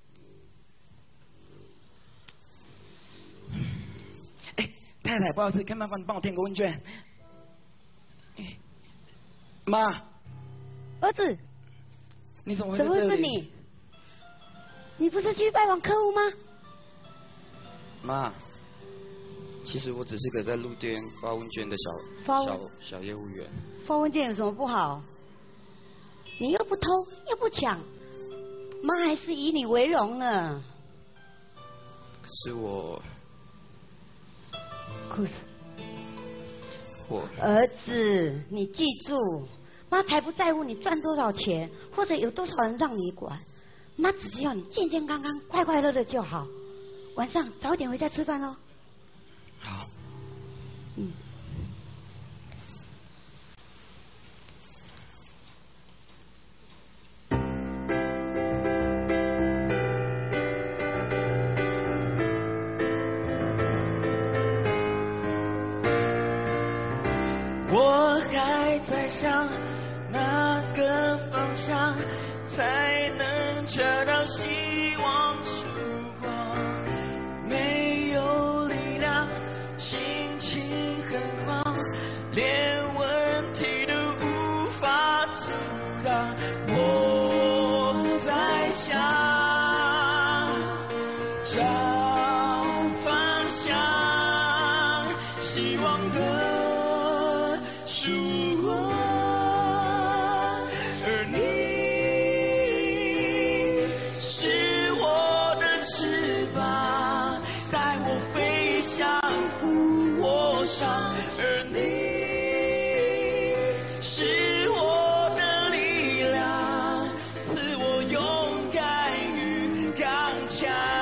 哎，太太，不好意思，可以麻烦你帮我填个问卷。妈， 儿子， 你怎么会怎么会在这里？ 是你？你不是去拜访客户吗？ 妈，其实我只是个在路边发问卷的小业务员。 发问卷有什么不好？你又不偷又不抢，妈还是以你为荣呢。 可是我儿子，你记住，妈才不在乎你赚多少钱，或者有多少人让你管，妈只需要你健健康康、快快乐乐就好。晚上早点回家吃饭哦。 好。 嗯。 我还在想哪个方向才能找到希望曙光，没有力量，心情很慌，连问题都无法阻挡。我在想找方向，希望的曙光，而你是我的翅膀，带我飞翔，扶我上，而你是我的力量，赐我勇敢与刚强。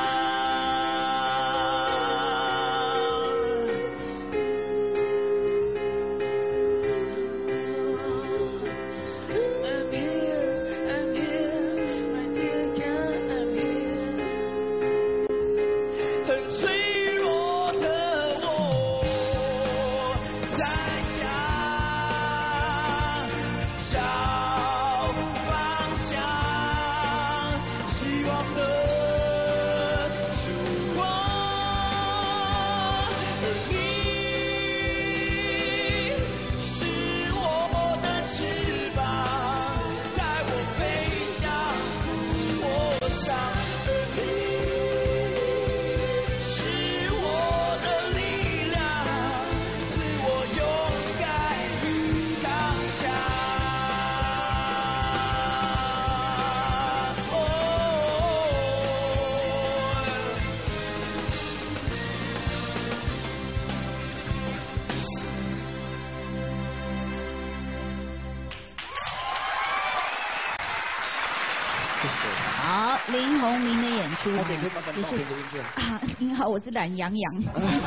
很脆弱的我，在想找方向，希望的曙光，而你是我的翅膀，带我飞翔，扶我上，而你是我的力量，赐我勇敢与刚强。 好，林鸿明的演出， 小姐可以麻烦也是帮我填个问卷啊，您好，我是懒羊羊。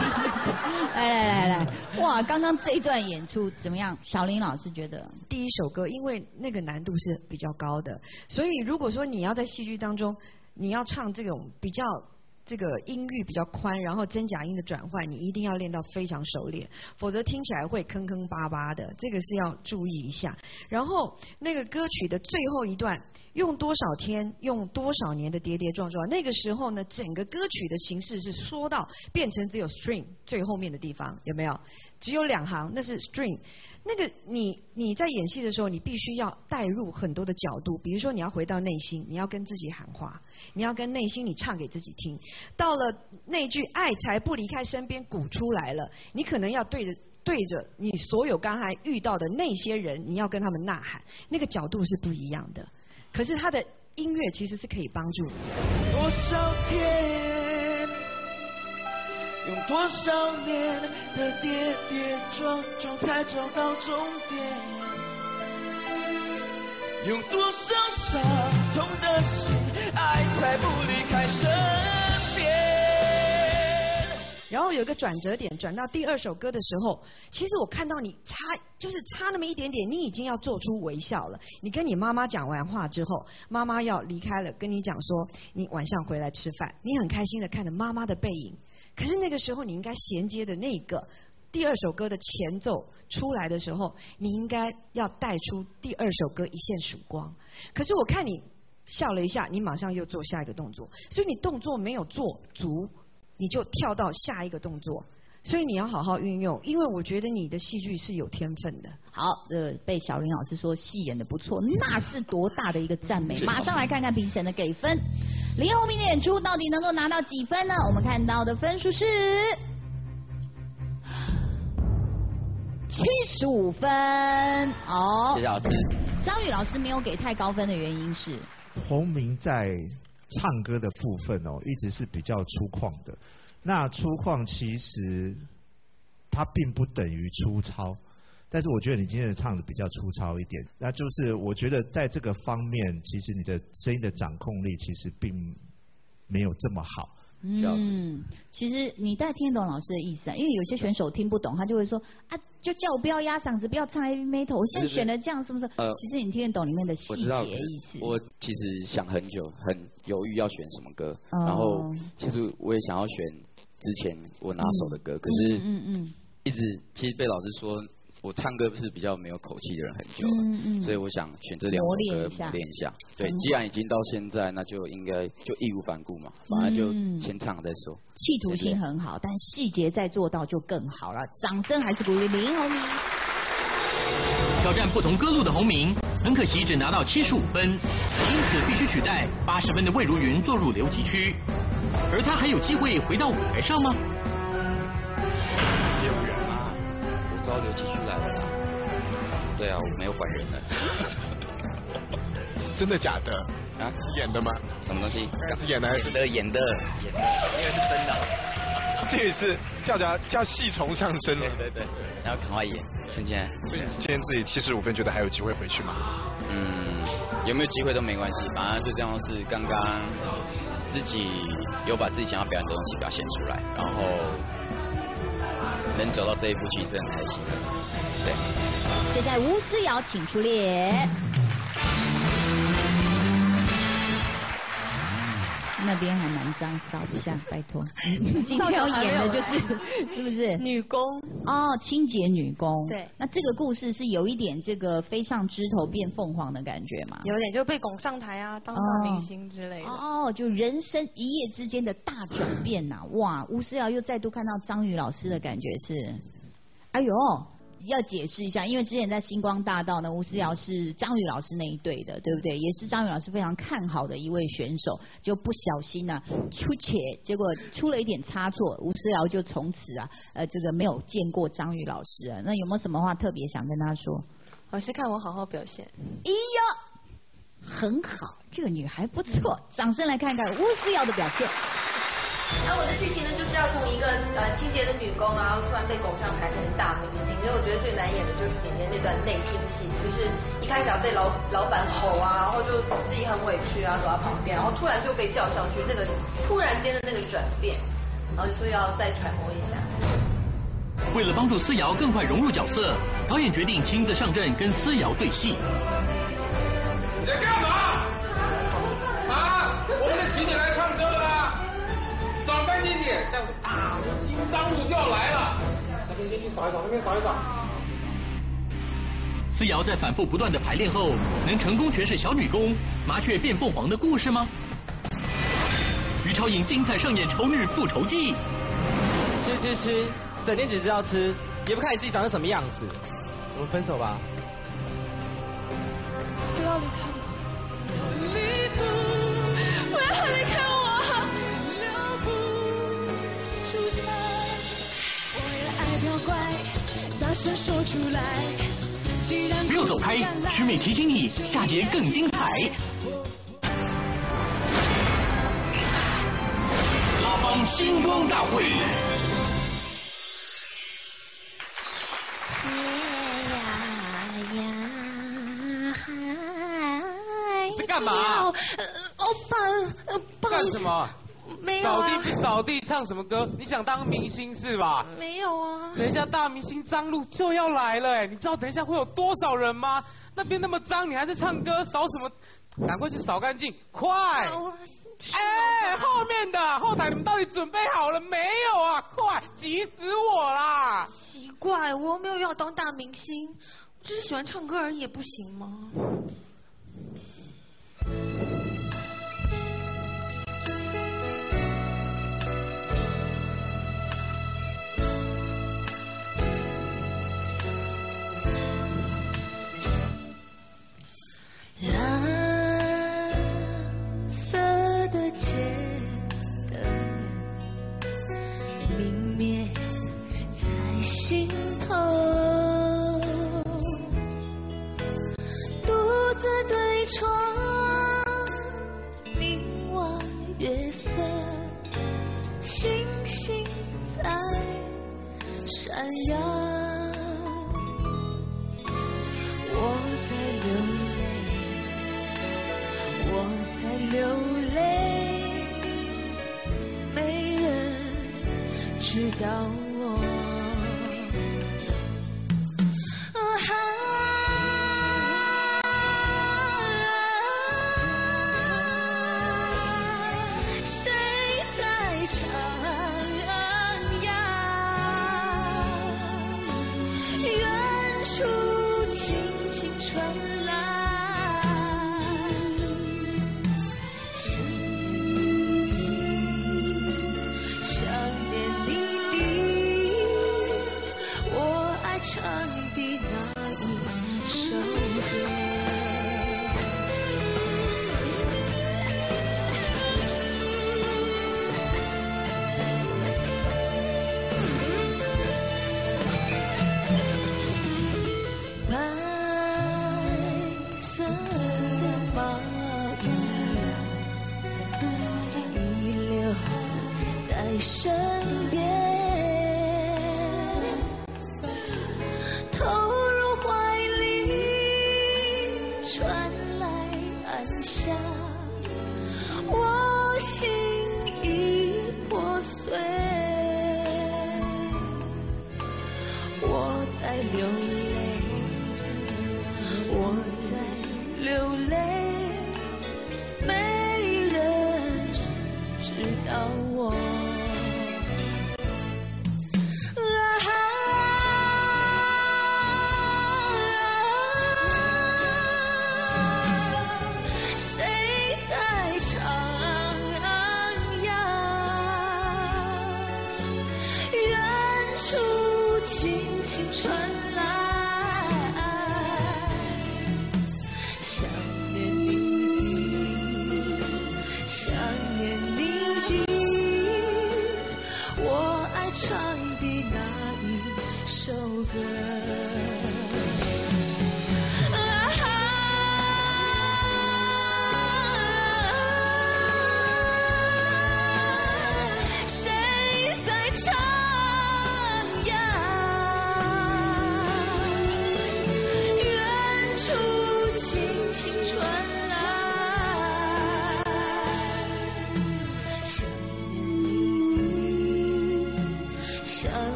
来，哇，刚刚这一段演出怎么样？小林老师觉得？ 第一首歌，因为那个难度是比较高的，所以如果说你要在戏剧当中，你要唱这种比较这个音域比较宽，然后真假音的转换，你一定要练到非常熟练，否则听起来会坑坑巴巴的，这个是要注意一下。然后那个歌曲的最后一段，用多少天，用多少年的跌跌撞撞，那个时候呢，整个歌曲的形式是缩到变成只有 string 最后面的地方，有没有？只有2行，那是 string。那个你在演戏的时候，你必须要带入很多的角度，比如说你要回到内心，你要跟自己喊话，你要跟内心你唱给自己听。到了那句爱才不离开身边鼓出来了，你可能要对着你所有刚才遇到的那些人，你要跟他们呐喊，那个角度是不一样的。可是他的音乐其实是可以帮助你。 多少天，用多少年的跌跌撞撞才走到终点，用多少伤痛的心，爱才不离开身边。 然后有一个转折点，转到第2首歌的时候，其实我看到你差那么一点点，你已经要做出微笑了。你跟你妈妈讲完话之后，妈妈要离开了，跟你讲说你晚上回来吃饭，你很开心的看着妈妈的背影。可是那个时候你应该衔接的那个第2首歌的前奏出来的时候，你应该要带出第2首歌一线曙光。可是我看你笑了一下，你马上又做下一个动作，所以你动作没有做足，你就跳到下一个动作。所以你要好好运用，因为我觉得你的戏剧是有天分的。 好，被小林老师说戏演得不错，那是多大的一个赞美！马上来看看评审的给分，林鸿明的演出到底能够拿到几分呢？我们看到的分数是75分。哦， 谢谢老师。 张宇老师没有给太高分的原因是， 鸿明在唱歌的部分一直是比较粗犷的。那粗犷其实它并不等于粗糙，但是我觉得你今天的唱的比较粗糙一点，那就是我觉得在这个方面，其实你的声音的掌控力其实并没有这么好。 其实你大概听得懂老师的意思啊，因为有些选手听不懂，他就会说啊，就叫我不要压嗓子，不要唱 heavy metal， 我现在选了这样是不是？其实你听得懂里面的细节意思。 我其实想很久，很犹豫要选什么歌，然后其实我也想要选之前我拿手的歌，可是一直其实被老师说我唱歌是比较没有口气的人很久了，所以我想选这2首歌磨练一下。对，既然已经到现在，那就应该就义无反顾嘛，反正就先唱再说。 企图心很好，但细节再做到就更好了。掌声还是鼓励林鸿明。 挑战不同歌路的鸿明，很可惜只拿到75分，因此必须取代80分的魏如云坐入留级区。而他还有机会回到舞台上吗？ 只有人啊，我招留级区来了啦。对啊，我没有还人了。 是真的假的？啊，是演的吗？ 什么东西？ 是演的还是演的？那个是真的。 这也是叫戏虫上身了。 对，然后赶快演，趁现在。 所以你今天自己75分，觉得还有机会回去吗？ 有没有机会都没关系，反正最重要是刚刚自己有把自己想要表演的东西表现出来，然后能走到这一步，其实很开心的。对。 接下来吴思瑶，请出列。那边还蛮脏，扫一下，拜托。今天要演的就是是不是女工？ 哦，清洁女工。 对。 那这个故事是有一点这个飞上枝头变凤凰的感觉吗？ 有点，就被拱上台啊，当大明星之类的。 哦，就人生一夜之间的大转变呐！哇，吴思瑶又再度看到张宇老师的感觉是，哎呦。要解释一下，因为之前在星光大道呢，吴思瑶是张宇老师那一队的，对不对？也是张宇老师非常看好的一位选手，就不小心呢结果出了一点差错，吴思瑶就从此这个没有见过张宇老师啊。那有没有什么话特别想跟他说？ 老师看我好好表现。 哎呦，很好，这个女孩不错，掌声来看看吴思瑶的表现。 那我的剧情呢，就是要从一个清洁的女工，然后突然被拱上台成大明星。所以我觉得最难演的就是点点那段内心戏，就是一开始要被老板吼啊，然后就自己很委屈啊，走到旁边，然后突然就被叫上去，那个突然间的那个转变，然后所以要再揣摩一下。 为了帮助思瑶更快融入角色，导演决定亲自上阵跟思瑶对戏。 你在干嘛？啊！我们请你来唱歌的啦。 待会大明星张璐就要来了，那边先去扫一扫，那边扫一扫。 思瑶在反复不断的排练后，能成功诠释小女工麻雀变凤凰的故事吗？于超颖精彩上演丑女复仇记。 吃，整天只知道吃，也不看你自己长成什么样子。我们分手吧。 不要离开我，不要离开我，留不住他。我也爱表乖，大声说出来。 不要走开，徐美提醒你，下节更精彩。拉帮星光大会。 在干嘛？干什么？ 没有扫地不扫地，唱什么歌？你想当明星是吧？ 没有啊。 等一下大明星张璐就要来了，你知道等一下会有多少人吗？那边那么脏，你还在唱歌，扫什么？赶快去扫干净，快！哎，后面的后台你们到底准备好了没有啊？快，急死我啦！ 奇怪，我又没有要当大明星，我只是喜欢唱歌而已，也不行吗？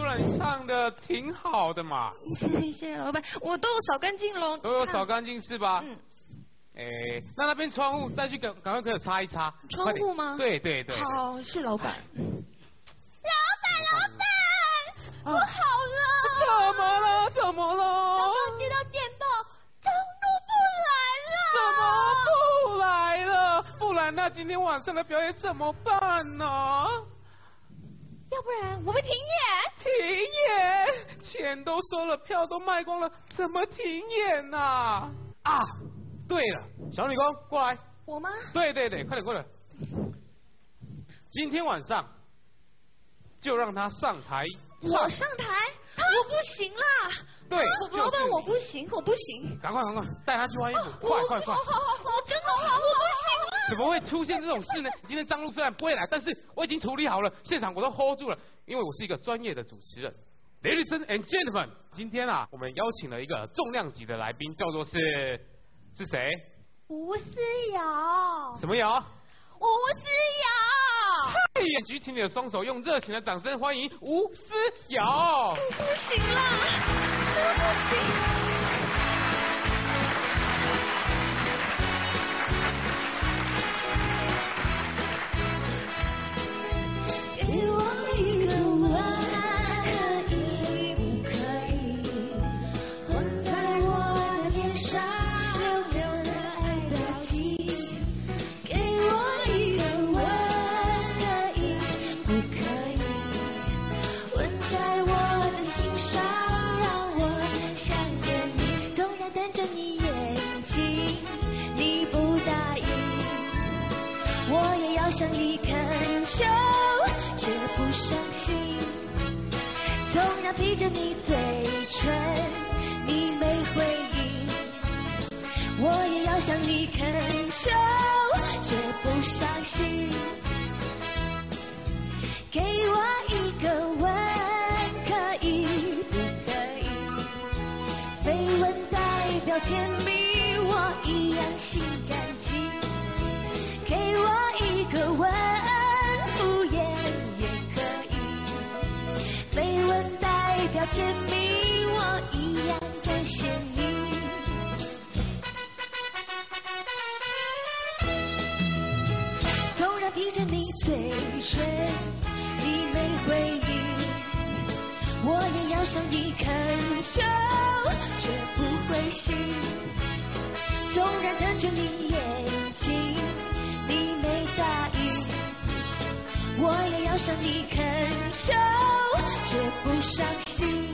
了，你唱的挺好的嘛。 谢谢老板，我都有扫干净喽。 都有扫干净是吧？嗯。哎，那边窗户再去赶快给我擦一擦。 窗户吗？ 对对对。 好，是老板。 老板，不好了！ 怎么了？怎么了？ 刚刚接到电报，张路不来了。不然那今天晚上的表演怎么办呢？ 要不然我们停演？ 停演？钱都收了，票都卖光了，怎么停演啊？啊，对了，小女工过来。 我吗？ 对对对，快点过来。今天晚上就让他上台。 我上台？我不行啦。 对， 老板我不行，我不行。 赶快带他去换衣服，快！ 好，我真的好，我不行了。 怎么会出现这种事呢？今天张璐虽然不会来，但是我已经处理好了，现场我都 hold 住了，因为我是一个专业的主持人。Ladies and gentlemen， 今天啊，我们邀请了一个重量级的来宾，叫做是谁？ 吴思瑶。 什么瑶？ 吴思瑶。 太远，举起你的双手，用热情的掌声欢迎吴思瑶。 不行啦，不行。 向你恳求，却不相信。纵然逼着你嘴唇，你没回应。我也要向你恳求，却不相信。给我一个吻，可以不可以？绯闻代表甜蜜，我一样心甘情。给我一个吻，敷衍也可以。绯闻代表甜蜜，我一样感谢你。纵然逼着你嘴唇，你没回应，我也要向你恳求，却不会醒。纵然瞪着你眼睛，你没答应，我也要向你恳求，却不相信。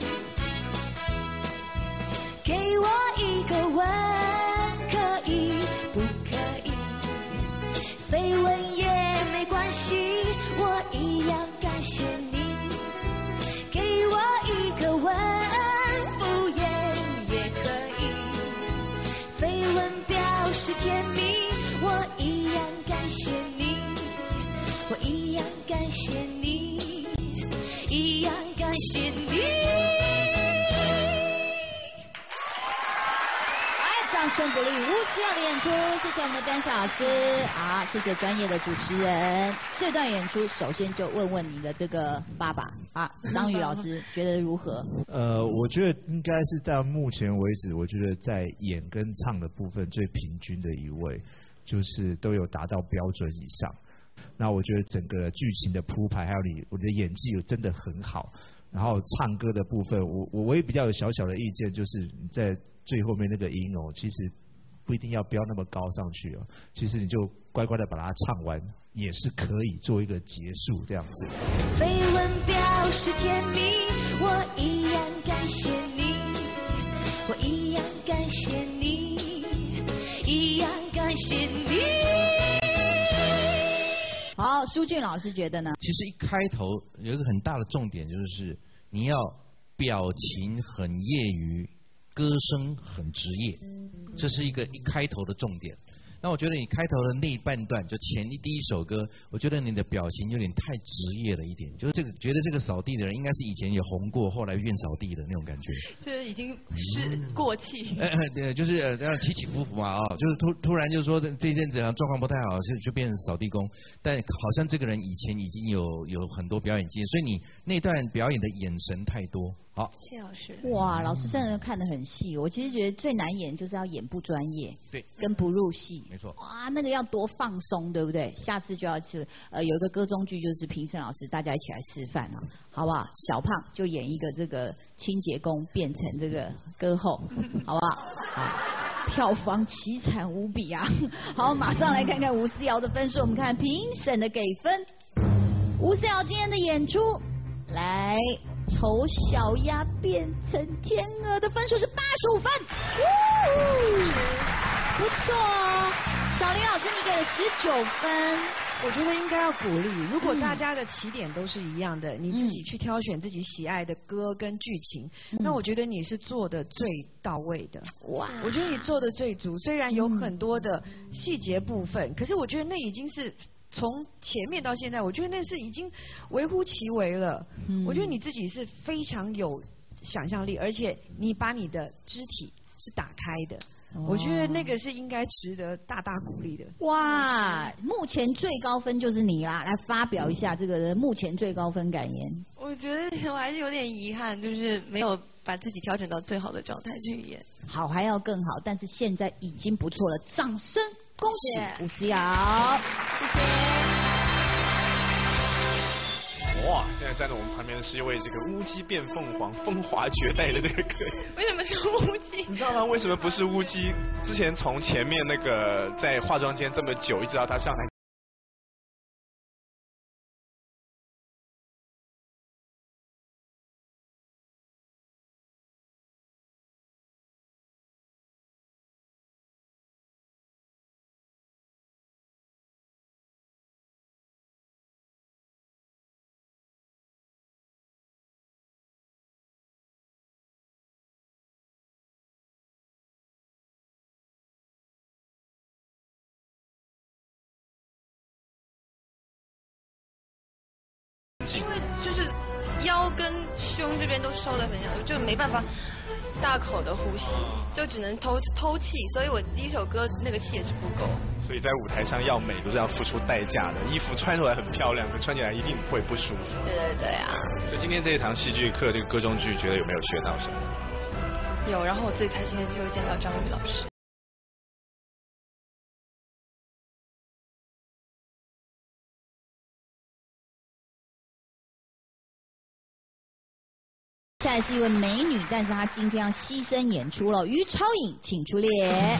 给我一个吻，可以不可以？绯闻也没关系，我一样感谢你。给我一个吻，敷衍也可以。绯闻表示甜蜜，我一样感谢你，我一样感谢你，一样感谢你。 掌声鼓励吴思瑶的演出，谢谢我们的丹斯老师，好，谢谢专业的主持人。这段演出首先就问问你的这个爸爸啊，张宇老师觉得如何？ 我觉得应该是到目前为止，我觉得在演跟唱的部分最平均的一位，就是都有达到标准以上。那我觉得整个剧情的铺排，还有我的演技真的很好。然后唱歌的部分，我也比较有小小的意见，就是你在最后面那个音哦，其实不一定要飙那么高上去哦，其实你就乖乖的把它唱完，也是可以做一个结束这样子。 绯闻表示甜蜜，我一样感谢你，我一样感谢你，一样感谢你。 好，舒俊老师觉得呢？ 其实一开头有一个很大的重点，就是你要表情很业余，歌声很职业，这是一开头的重点。 那我觉得你开头的那半段，就第一首歌，我觉得你的表情有点太职业了一点，就是觉得这个扫地的人应该是以前有红过，后来愿扫地的那种感觉。 就是已经是过气。 对，就是这样起起伏伏嘛就是突然就是说这一阵子好像状况不太好，就变成扫地工，但好像这个人以前已经有很多表演经验，所以你那段表演的眼神太多。好， 谢老师。 哇，老师真的看得很细。我其实觉得最难演就是要演不专业， 对， 跟不入戏。 没错。 哇，那个要多放松，对不对？下次就要有一个歌中剧，就是评审老师大家一起来示范啊，好不好？小胖就演一个这个清洁工变成这个歌后，好不好？好，票房凄惨无比啊！好，马上来看看吴思瑶的分数，我们看评审的给分。吴思瑶今天的演出，来。丑小鸭变成天鹅的分数是85分，不错哦。小林老师你给了19分， 我觉得应该要鼓励。如果大家的起点都是一样的，你自己去挑选自己喜爱的歌跟剧情，那我觉得你是做的最到位的。哇，我觉得你做的最足，虽然有很多的细节部分，可是我觉得那已经是。从前面到现在，我觉得那是已经微乎其微了。我觉得你自己是非常有想象力，而且你把你的肢体是打开的。我觉得那个是应该值得大大鼓励的。 哇，目前最高分就是你啦，来发表一下这个目前最高分感言。 我觉得我还是有点遗憾，就是没有把自己调整到最好的状态去演。 好，还要更好，但是现在已经不错了，掌声！恭喜吴思瑶，谢谢。 哇，现在站在我们旁边的是一位这个乌鸡变凤凰、风华绝代的这个歌手。 为什么是乌鸡？ 你知道吗？为什么不是乌鸡？之前从前面那个在化妆间这么久，一直到他上台。 因为就是腰跟胸这边都收得很紧，就没办法大口的呼吸，就只能偷气，所以我第一首歌那个气也是不够。 所以在舞台上要美都是要付出代价的，衣服穿出来很漂亮，可穿起来一定会不舒服。 对啊。 所以今天这一堂戏剧课，这个歌中剧，觉得有没有学到什么？ 有，然后我最开心的就是见到张宇老师。 下来是一位美女，但是她今天要牺牲演出了。于超颖，请出列。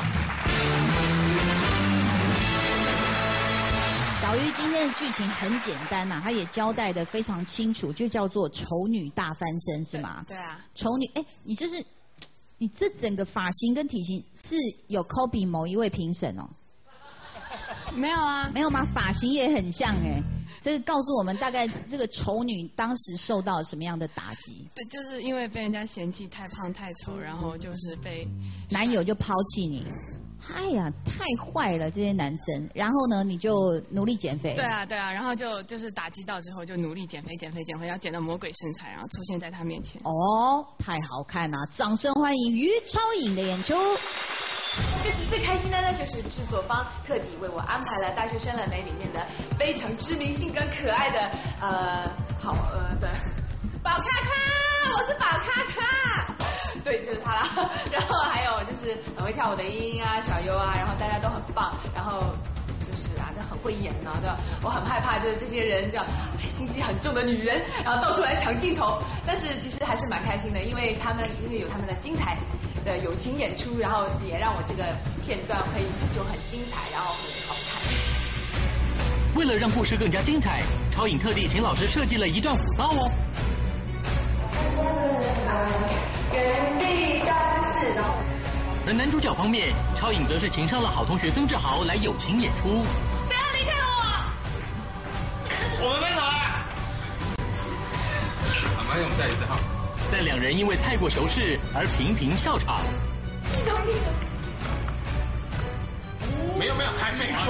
小鱼今天的剧情很简单呐，她也交代的非常清楚，就叫做丑女大翻身，是吗？ 对啊。 丑女，你这整个发型跟体型是有 copy 某一位评审哦？ 没有啊。 没有吗？发型也很像这个告诉我们大概这个丑女当时受到了什么样的打击？ 对，就是因为被人家嫌弃太胖太丑，然后就是被男友就抛弃你。哎呀，太坏了这些男生。然后呢，你就努力减肥。 对啊，然后就是打击到之后就努力减肥，要减到魔鬼身材，然后出现在他面前。 哦，太好看了！掌声欢迎于超颖的演出。 这次最开心的呢，就是制作方特地为我安排了《大学生了没》里面的非常知名性跟可爱的对，宝咖咖，我是宝咖咖，对，就是他啦。然后还有就是很会跳舞的英啊、小优啊，然后大家都很棒，然后就是就很会演呢，对吧？我很害怕就是这些人这样心机很重的女人，然后到处来抢镜头，但是其实还是蛮开心的，因为有他们的精彩的友情演出，然后也让我这个片段可以就很精彩，然后很好看。 为了让故事更加精彩，超颖特地请老师设计了一段舞蹈哦。而男主角方面，超颖则是请上了好同学曾志豪来友情演出。 不要离开我们分手了。好，马上我们再一次哈。 但两人因为太过熟识而频频笑场。 没有，还没有。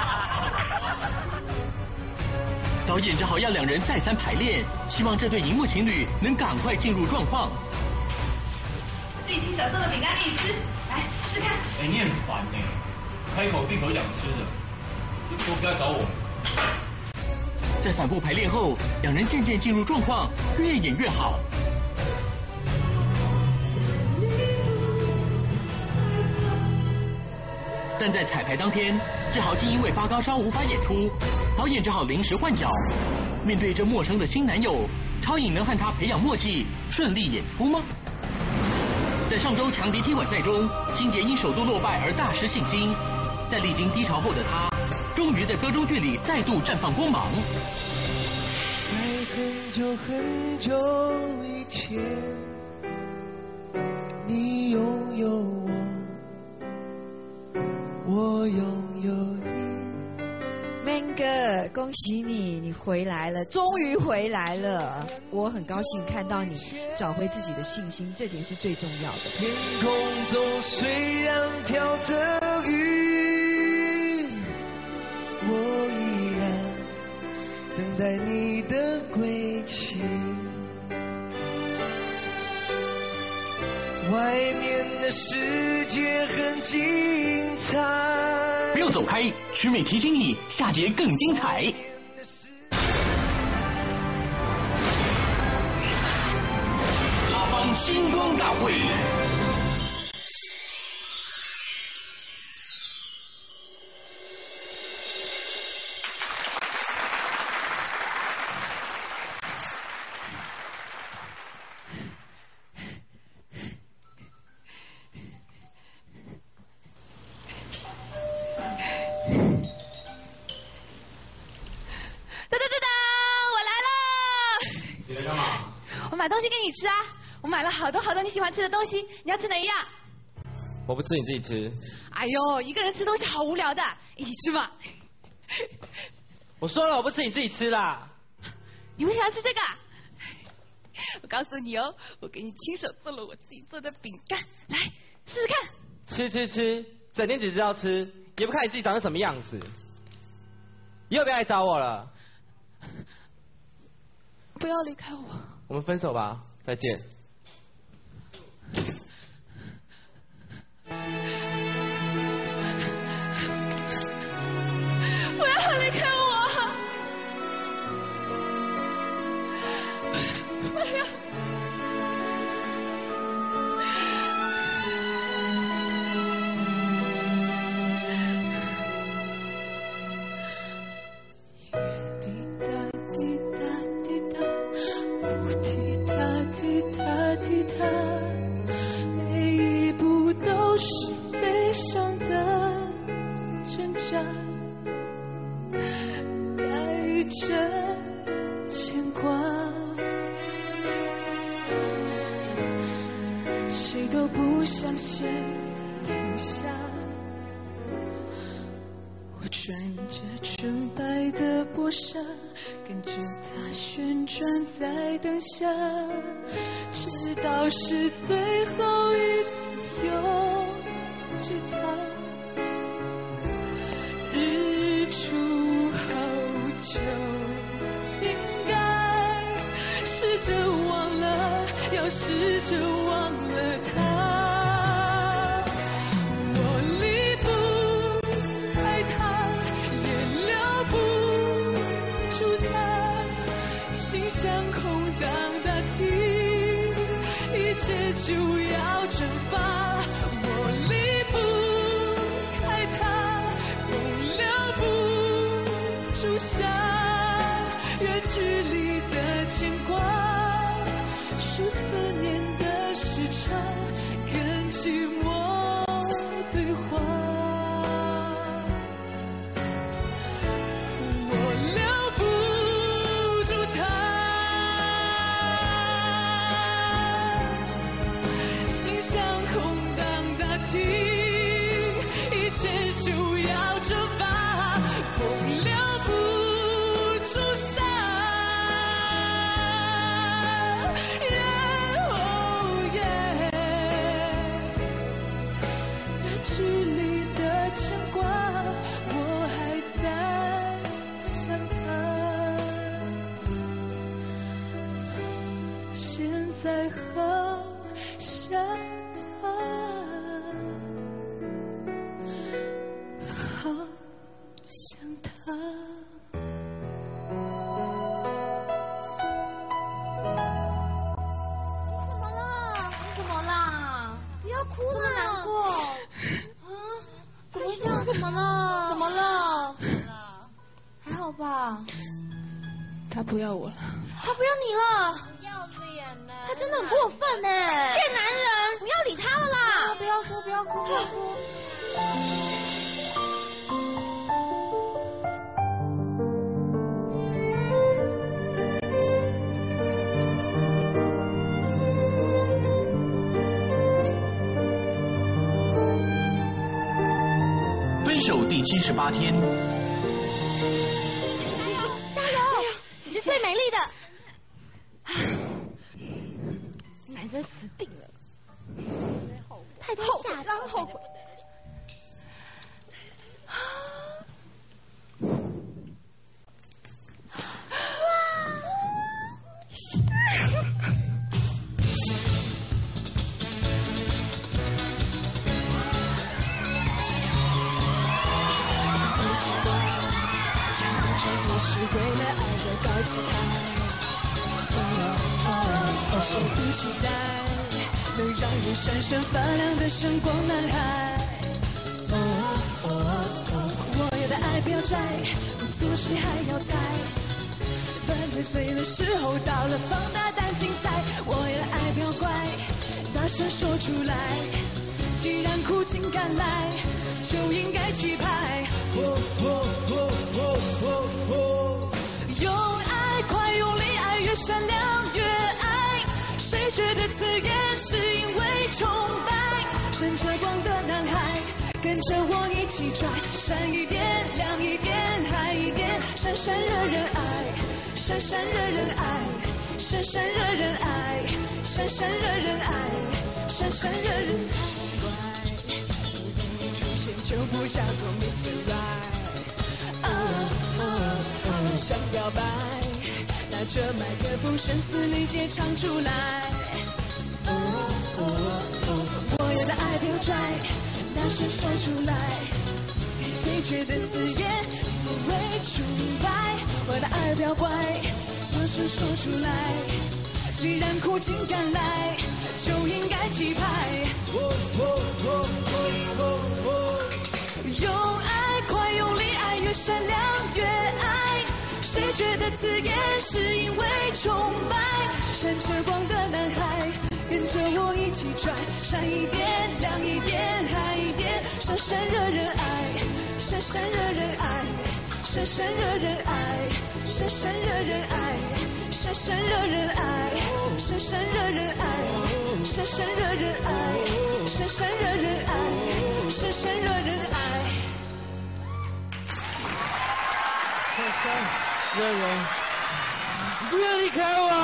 导演只好要两人再三排练，希望这对荧幕情侣能赶快进入状况。 自己手做的饼干给你吃，来试试看。 哎，你很烦呢，开口闭口讲吃的，都不要找我。 在反复排练后，两人渐渐进入状况，越演越好。但在彩排当天，志豪竟因为发高烧无法演出，导演只好临时换角。面对这陌生的新男友，超颖能和他培养默契，顺利演出吗？在上周强敌踢馆赛中，辛杰因首度落败而大失信心。在历经低潮后的他，终于在歌中剧里再度绽放光芒。 在很久很久以前，你拥有我拥有你。 Man 哥，恭喜你，你回来了，终于回来了。我很高兴看到你找回自己的信心，这点是最重要的。 天空中虽然飘着雨，我依然等待你的归期。外面的世界很精彩。 不要走开，曲美提醒你，下节更精彩。拉帮星光大会。 买东西给你吃啊！我买了好多你喜欢吃的东西，你要吃哪一样？ 我不吃，你自己吃。 哎呦，一个人吃东西好无聊的，一起吃嘛。 我说了，我不吃，你自己吃啦。 你会喜欢吃这个？我告诉你哦，我给你亲手做了我自己做的饼干，来试试看。 吃，整天只知道吃，也不看你自己长成什么样子。以后不要来找我了。 不要离开我。 我们分手吧，再见。 不要离开我！不要！每一步都是悲伤的挣扎，带着牵挂，谁都不想先停下。我穿着纯白的薄纱，跟着它旋转在灯下，直到是最后一次拥着它。日出后就应该试着忘了，要试着忘了它。就要蒸发，我离不开它，更留不住下远距离的牵挂，数思念的时差，跟寂寞对话。我留不住它。 哭了，难过。啊？怎么样？怎么了？怎么了？还好吧？ 他不要我了。 他不要你了？ 不要脸呢？ 他真的很过分呢！贱男人！不要理他了啦！不要哭，不要哭，不要哭。 分手第78天。 加油！你是最美丽的。男生死定了。太多下场，后悔。 手臂期待能让人闪闪发亮的闪光男孩。我要的爱不要摘，做事还要带。犯罪岁的时候到了放大胆竞赛。我要的爱不要怪，大声说出来。既然苦尽甘来，就应该气派。用爱，快用力爱，越闪亮越爱。谁觉得刺眼是因为崇拜？闪着光的男孩，跟着我一起拽，闪一点，亮一点，嗨一点，闪闪惹人爱，闪闪惹人爱，闪闪惹人爱，闪闪惹人爱，闪闪惹人爱。出现就不叫做 Mr. Right。想表白，拿着麦克风声嘶力竭唱出来。我要的爱不要拽，大声说出来。谁觉得刺眼，不为崇拜。我的爱不要怪，大声说出来。既然苦尽甘来，就应该气派。用爱，快用力爱，越闪亮越爱。谁觉得刺眼是因为崇拜？闪着光的男孩，跟着我一起拽，闪一点，亮一点，嗨一点，闪闪惹人爱，闪闪惹人爱，闪闪惹人爱，闪闪惹人爱，闪闪惹人爱，闪闪惹人爱，闪闪惹人爱，闪闪惹人爱，闪闪惹人爱。 热人，不要离开我！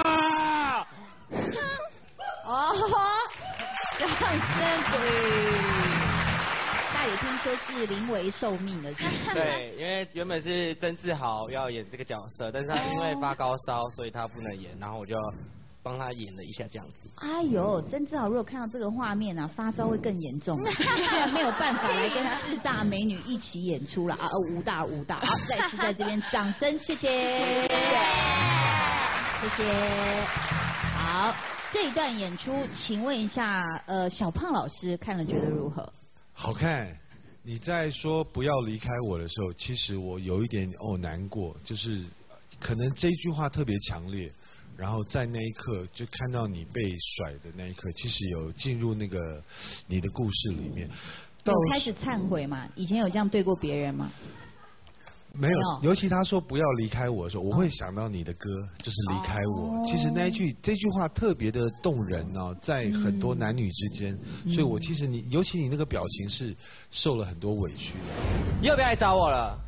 哦，掌声鼓励。大也听说是临危受命的，是不是？ 对，因为原本是曾志豪要演这个角色，但是他因为发高烧，所以他不能演，然后我就帮他演了一下这样子。 哎呦，曾志豪如果看到这个画面啊，发烧会更严重，居然没有办法来跟四大美女一起演出了啊！武大，好，再次在这边掌声，谢谢，谢谢。好，这一段演出，请问一下，小胖老师看了觉得如何？ 好看。你在说不要离开我的时候，其实我有一点难过，就是可能这一句话特别强烈。然后在那一刻，就看到你被甩的那一刻，其实有进入那个你的故事里面。 有开始忏悔吗？以前有这样对过别人吗？ 没有，尤其他说不要离开我的时候，我会想到你的歌，就是离开我。其实这句话特别的动人哦，在很多男女之间，所以我其实尤其你那个表情是受了很多委屈的。 你又不要来找我了？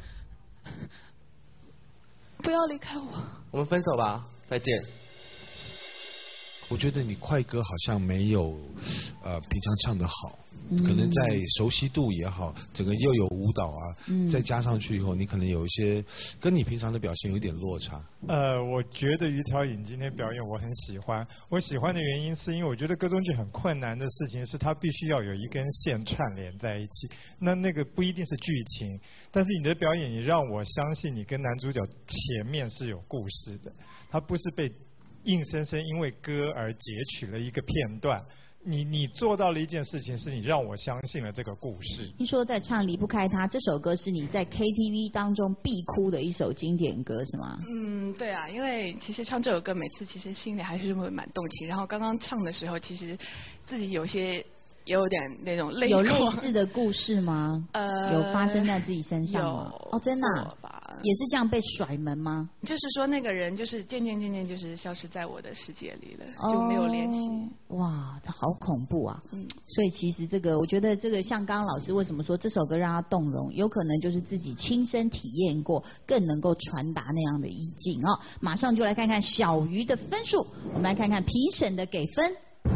不要离开我。 我们分手吧。再见。 我觉得你快歌好像没有平常唱得好，可能在熟悉度也好，整个又有舞蹈啊，再加上去以后，你可能有一些跟你平常的表现有一点落差。 我觉得于巧颖今天表演我很喜欢，我喜欢的原因是因为我觉得歌中剧很困难的事情是它必须要有一根线串联在一起，那个不一定是剧情，但是你的表演也让我相信你跟男主角前面是有故事的，他不是被硬生生因为歌而截取了一个片段。你做到了一件事情，是你让我相信了这个故事。 听说在唱《离不开他》这首歌是你在 KTV 当中必哭的一首经典歌，是吗？ 对啊，因为其实唱这首歌每次其实心里还是会蛮动情，然后刚刚唱的时候，其实自己有点那种泪有类似的故事吗？有发生在自己身上吗？哦，真的、也是这样被甩门吗？ 就是说那个人就是渐渐就是消失在我的世界里了，就没有联系。 哇，这好恐怖啊！所以其实这个，我觉得这个像刚刚老师为什么说这首歌让他动容，有可能就是自己亲身体验过，更能够传达那样的意境哦。马上就来看看小鱼的分数，我们来看看评审的给分。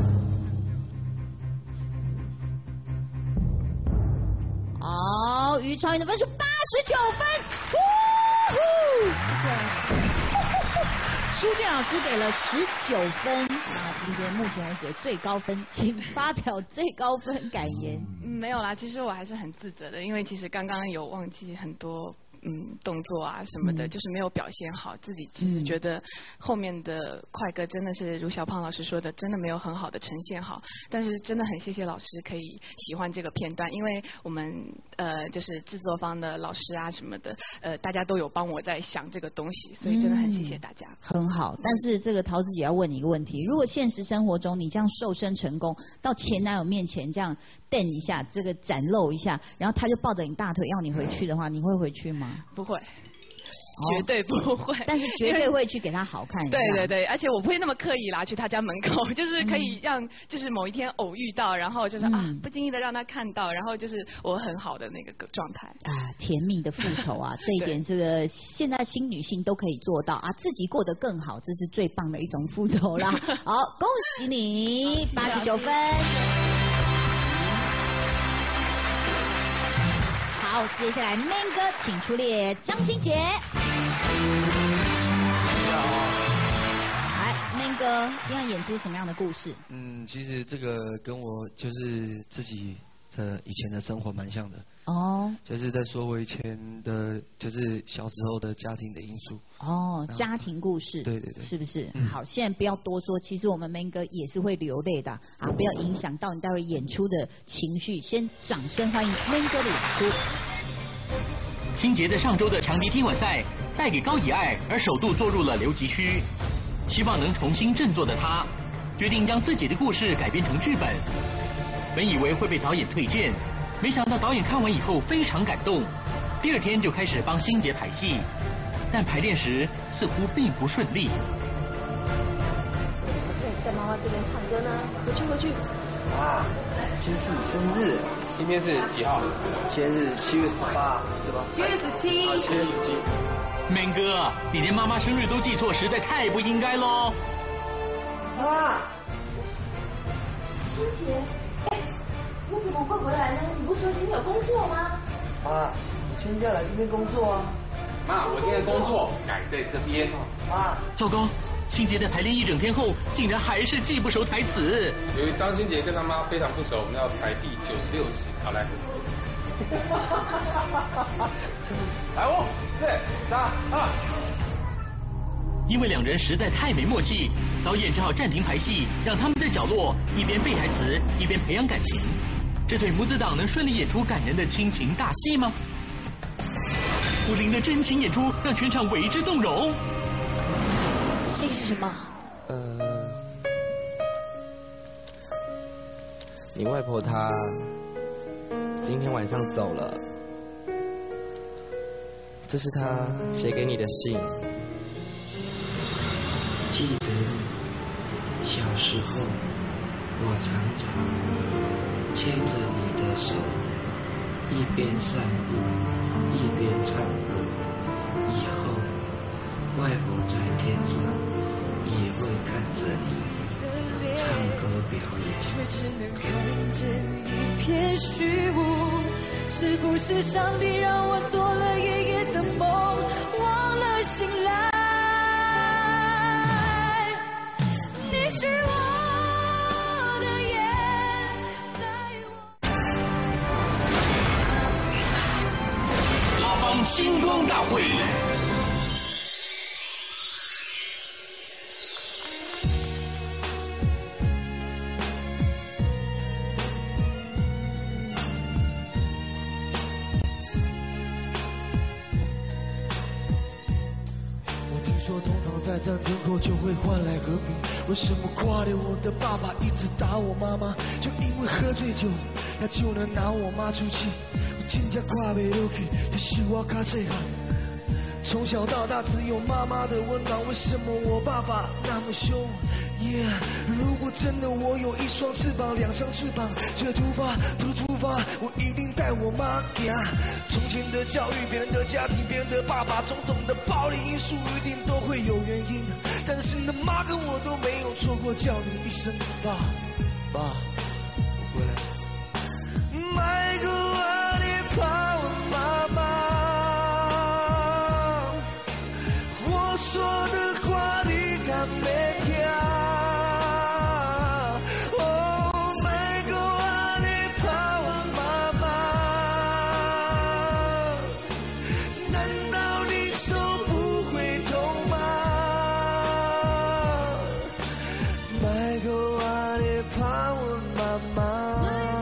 好，于超云的分数89分，舒俊老师给了19分，那今天目前为止的最高分，请发表最高分感言。 没有啦，其实我还是很自责的，因为其实刚刚有忘记很多。动作啊什么的，就是没有表现好。自己其实觉得后面的快歌真的是如小胖老师说的，真的没有很好的呈现好。但是真的很谢谢老师可以喜欢这个片段，因为我们就是制作方的老师啊什么的，大家都有帮我在想这个东西，所以真的很谢谢大家。 很好，但是这个桃子姐要问你一个问题：如果现实生活中你这样瘦身成功，到前男友面前这样瞪一下，这个展露一下，然后他就抱着你大腿要你回去的话，你会回去吗？ 不会，绝对不会。 但是绝对会去给他好看一下。 对，而且我不会那么刻意啦，去他家门口，就是可以让，就是某一天偶遇到，然后就是不经意的让他看到，然后就是我很好的那个状态。 甜蜜的复仇啊，这一点这个现在新女性都可以做到啊，自己过得更好，这是最棒的一种复仇啦。好，恭喜你89分。好，接下来 Man 哥请出列张欣杰。来 ，Man 哥，今天演出什么样的故事？ 其实这个跟我就是自己的以前的生活蛮像的。就是在说我以前的，就是小时候的家庭的因素。 家庭故事。对，是不是？好，现在不要多说，其实我们 Man 哥也是会流泪的啊，不要影响到你待会演出的情绪。先掌声欢迎 Man 哥的演出。 欣杰在上周的强敌踢馆赛败给高以爱，而首度坐入了留级区。希望能重新振作的他，决定将自己的故事改编成剧本。本以为会被导演推荐，没想到导演看完以后非常感动，第二天就开始帮欣杰排戏，但排练时似乎并不顺利。 在妈妈这边唱歌呢，回去。 今天是你生日，今天是几号？今天是7月18，是吧 ？7月17。 7月17。 Man 哥，你连妈妈生日都记错，实在太不应该喽。 妈，欣杰，你怎么会回来呢？你不是说今天有工作吗？ 妈，我今天要来这边工作啊。 妈，我今天工作改在这边。 妈， 糟糕。欣杰在排练1整天后，竟然还是记不熟台词。 由于张欣杰跟他妈非常不熟，我们要排第96集。好来，来5、4、3、2。 因为两人实在太没默契，导演只好暂停排戏，让他们在角落一边背台词，一边培养感情。这对母子档能顺利演出感人的亲情大戏吗？不灵的真情演出让全场为之动容。 这是什么？ 你外婆她今天晚上走了，这是她写给你的信。 记得小时候，我常常牵着你的手，一边散步一边唱歌。以后外婆在天上也会看着你唱歌表演。却只能看见一片虚无，是不是上帝让我做了一夜的梦，忘了醒来？你是我的眼，在我拉帮星光大会。 等候就会换来和平。为什么挂念我的爸爸一直打我妈妈？就因为喝醉酒，他就能拿我妈出气。我真正看不落去，就是我较细汉。从小到大只有妈妈的温暖，为什么我爸爸那么凶 ？Yeah， 如果真的我有一双翅膀，2双翅膀，最突发不如出发，我一定带我妈行。从前的教育，别人的家庭，别人的爸爸，种种的暴力因素一定都会有原因，但是你的妈跟我都没有错过，叫你一声爸，爸，我回来。迈过我的怕我妈妈。说的话你敢没听？哦，迈过我的怕我妈妈，难道你手不会痛吗？迈过我的怕我妈妈，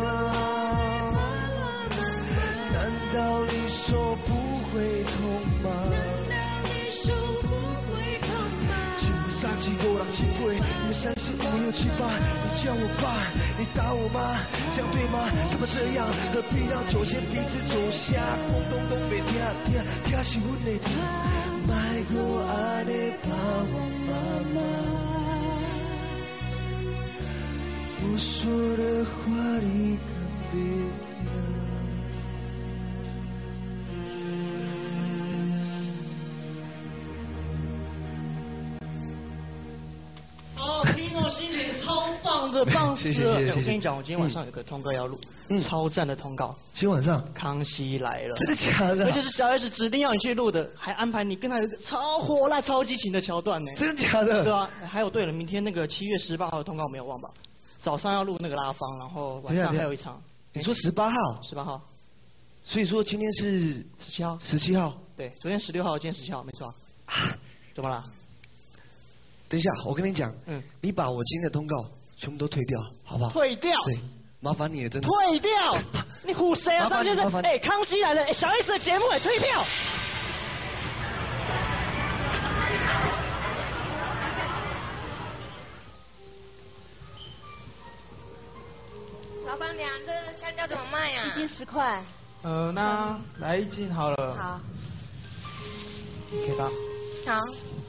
难道你手不会痛吗？5、6、7、8，你3、4、5、6、7、8，你叫我爸，你打我妈，这样对吗？干嘛这样？何必让酒前彼此走下？咣咚咚被听是阮的听。迈过爱的怕我妈妈，我说的话你可别听。 心情超棒的，棒死了！我跟你讲，我今天晚上有个通告要录，超赞的通告。 今天晚上 《康熙来了》， 真的假的？ 而且是小 S 指定要你去录的，还安排你跟他有一个超火辣、超激情的桥段呢。 真的假的？ 对啊，还有对了，明天那个7月18号的通告没有忘吧？早上要录那个拉芳，然后晚上还有一场。 你说18号 ？18号。 所以说今天是 17号。 17号。 对，昨天16号，今天17号，没错。啊？怎么了？ 等一下，我跟你讲，你把我今天的通告全部都退掉，好不好？ 退掉。 对，麻烦你了，真的。 退掉！你唬谁啊，张先生？哎，康熙来了，哎，小 S 的节目哎，退票。 老板娘，这香蕉怎么卖呀？ 1斤10块。 那来1斤好了。 好。 给他。 好。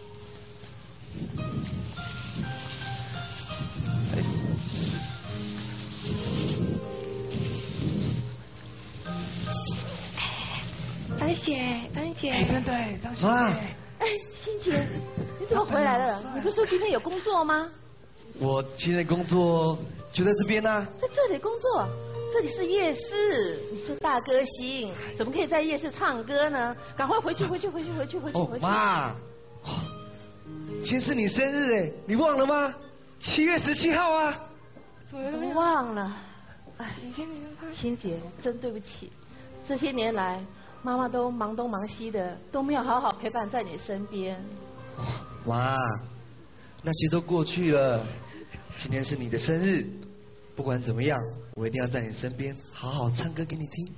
张姐，张姐。 哎，真的，张欣姐。 哎，欣姐，你怎么回来了？你不是说今天有工作吗？ 我今天工作就在这边啊。 在这里工作？这里是夜市，你是大歌星，怎么可以在夜市唱歌呢？赶快回去！ 哦，妈，今天是你生日哎，你忘了吗？7月17号啊。 我忘了。哎，欣姐，真对不起，这些年来妈妈都忙东忙西的，都没有好好陪伴在你身边。 妈，那些都过去了，今天是你的生日，不管怎么样，我一定要在你身边，好好唱歌给你听。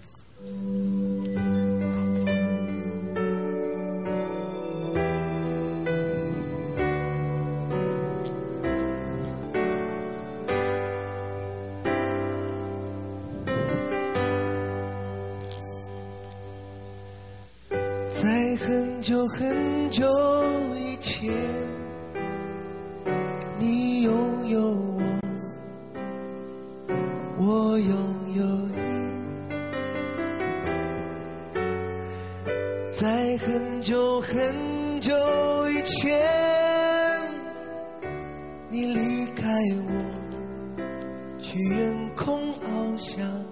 在很久很久以前，你拥有我，我拥有你。在很久很久以前，你离开我，去远空翱翔。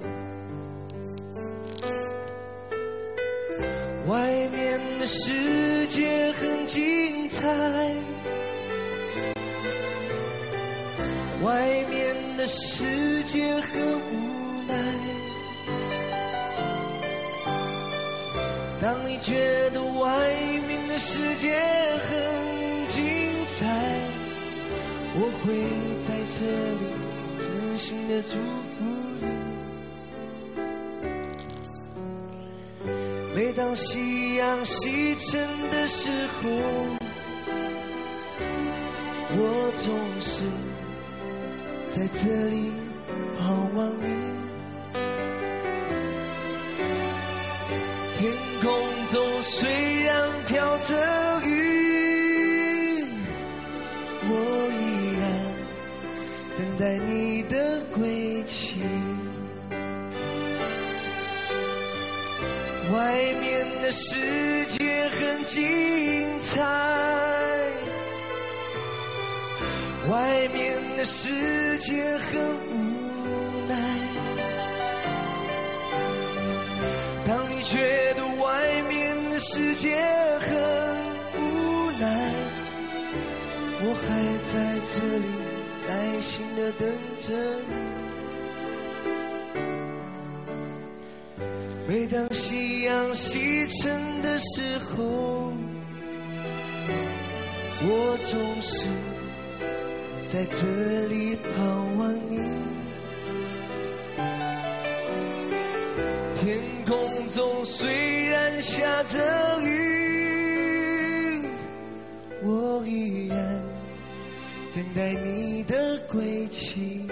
外面的世界很精彩，外面的世界很无奈。当你觉得外面的世界很精彩，我会在这里真心的祝福你。每当夕阳西沉的时候， 我总是在这里盼望你。天空中虽然飘着雨，我依然等待你的归期。外面的世界很精彩，外面的世界很无奈。当你觉得外面的世界很无奈，我还在这里耐心地等着你。每当夕阳西沉的时候，我总是在这里盼望你。天空中虽然下着雨，我依然等待你的归期。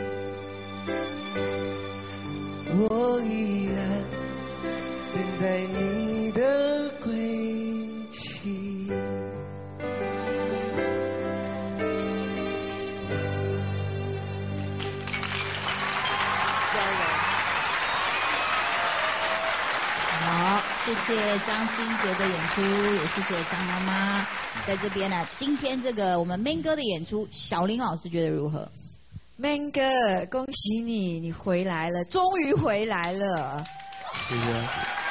我依然等待你的归期。 好，谢谢张新杰的演出，也谢谢张妈妈在这边呢。今天这个我们 Man 哥的演出，小林老师觉得如何 ？Man 哥，恭喜你，你回来了，终于回来了。 谢谢。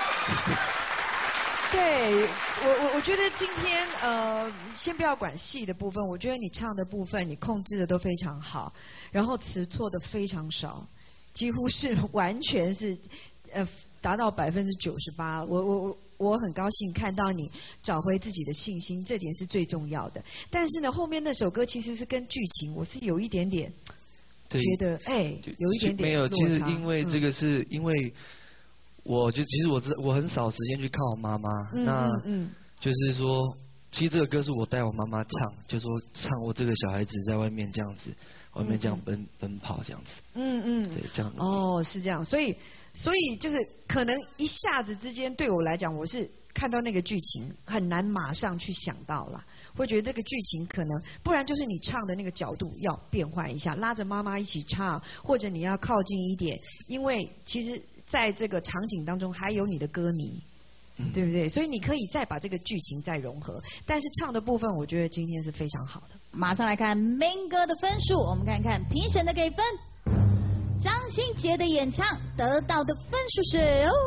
对，我觉得今天先不要管戏的部分，我觉得你唱的部分你控制的都非常好，然后词错的非常少，几乎是完全是达到98%。我很高兴看到你找回自己的信心，这点是最重要的。但是呢，后面那首歌其实是跟剧情，我是有一点点觉得有一点点没有，其实落差因为这个是因为。其实我很少时间去看我妈妈，就是说，其实这个歌是我带我妈妈唱，就说唱我这个小孩子在外面这样子，外面这样奔跑这样子，对，这样。 哦，是这样，所以就是可能一下子之间对我来讲，我是看到那个剧情很难马上去想到啦，会觉得这个剧情可能，不然就是你唱的那个角度要变换一下，拉着妈妈一起唱，或者你要靠近一点，因为其实。在这个场景当中还有你的歌迷，对不对？所以你可以再把这个剧情再融合，但是唱的部分我觉得今天是非常好的。 马上来看 Man 哥的分数，我们看看评审的给分。张新杰的演唱得到的分数是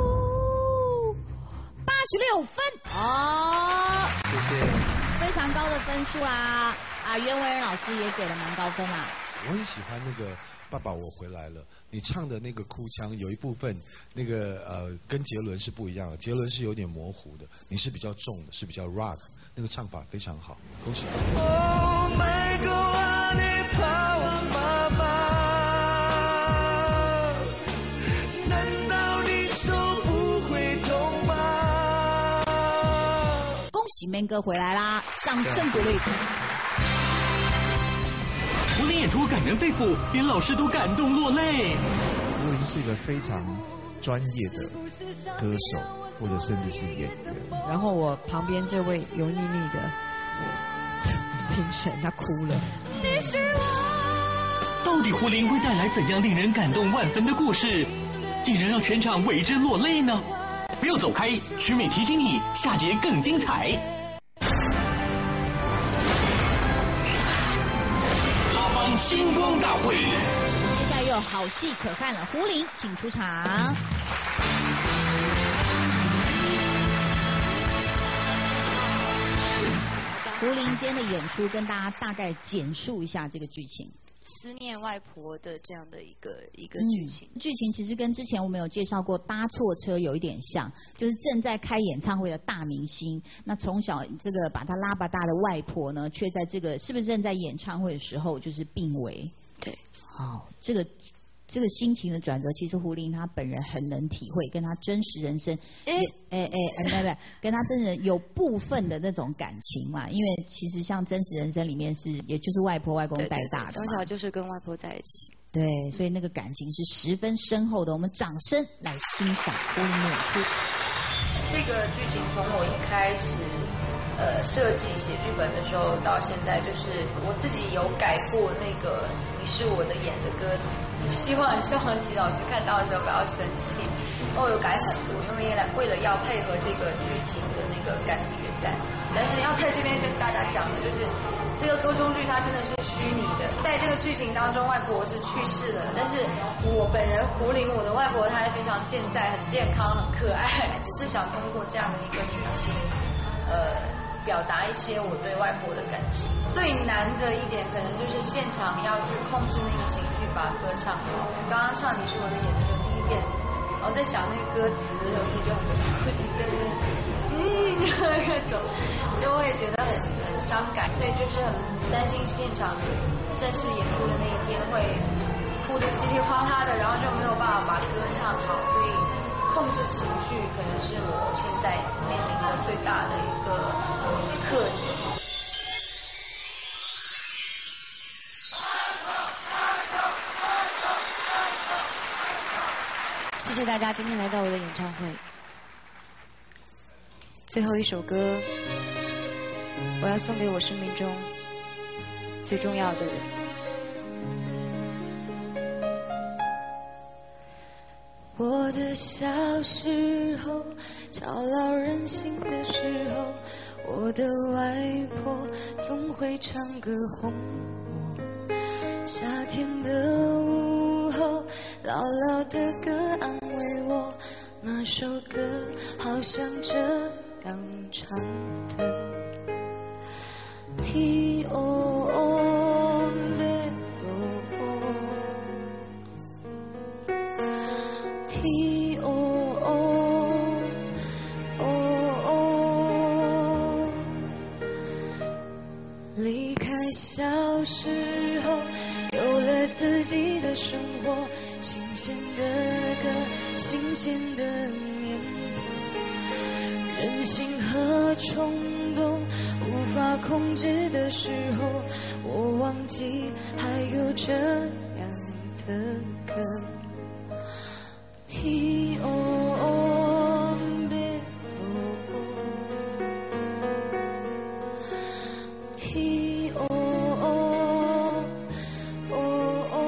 86分哦， 谢谢， 非常高的分数啦！袁惟仁老师也给了蛮高分啦。 我很喜欢那个。爸爸，我回来了。你唱的那个哭腔有一部分，那个跟杰伦是不一样的。杰伦是有点模糊的，你是比较重的，是比较 rock， 那个唱法非常好，恭喜。 Oh my God， 你怕我妈妈？难道你手不会痛吗？ 恭喜 Man 哥回来啦，掌声鼓励。 胡林演出感人肺腑，连老师都感动落泪。 胡林是一个非常专业的歌手，或者甚至是演员。 然后我旁边这位油腻腻的评审，他哭了。 到底胡林会带来怎样令人感动万分的故事，竟然让全场为之落泪呢？不要走开，曲美提醒你，下节更精彩。星光大会， 接下来又有好戏可看了，胡林请出场。胡林今天的演出跟大家大概简述一下这个剧情。 思念外婆的这样的一个剧情。 剧情其实跟之前我们有介绍过搭错车有一点像，就是正在开演唱会的大明星，那从小这个把他拉拔大的外婆呢，却在这个是不是正在演唱会的时候就是病危？ 对。 好，这个这个心情的转折，其实胡林他本人很能体会，跟他真实人生，跟他真人有部分的那种感情嘛。因为其实像真实人生里面是，也就是外婆外公带大的嘛， 从小就是跟外婆在一起。 对，所以那个感情是十分深厚的。我们掌声来欣赏胡林的演出。 这个剧情从我一开始设计写剧本的时候到现在，就是我自己有改过那个你是我的眼的歌词，希望萧煌奇老师看到的时候不要生气，我有改很多，因为为了要配合这个剧情的那个感觉在。但是要在这边跟大家讲的就是，这个歌中剧它真的是虚拟的，在这个剧情当中，外婆是去世了，但是我本人胡林，我的外婆她还非常健在、很健康、很可爱，只是想通过这样的一个剧情，表达一些我对外婆的感情。最难的一点可能就是现场要去控制那个情绪，把歌唱好。刚刚唱你是我的眼的时候，第一遍，然后在想那个歌词的时候，自己就很不行，在那边各种，就会觉得很伤感，所以就是很担心现场正式演出的那一天会哭得稀里哗啦的，然后就没有办法把歌唱好，所以控制情绪可能是我现在面临的最大的一个课题。 谢谢大家今天来到我的演唱会。最后一首歌，我要送给我生命中最重要的人。 我的小时候，吵闹任性的时候，我的外婆总会唱歌哄我。夏天的午后，姥姥的歌安慰我，那首歌好像这样唱的。T O O B O T O O O O， 离开小时候，有了自己的生活，新鲜的歌，新鲜的念头，任性和冲动无法控制的时候，我忘记还有这样的歌。T O O B O T O O O，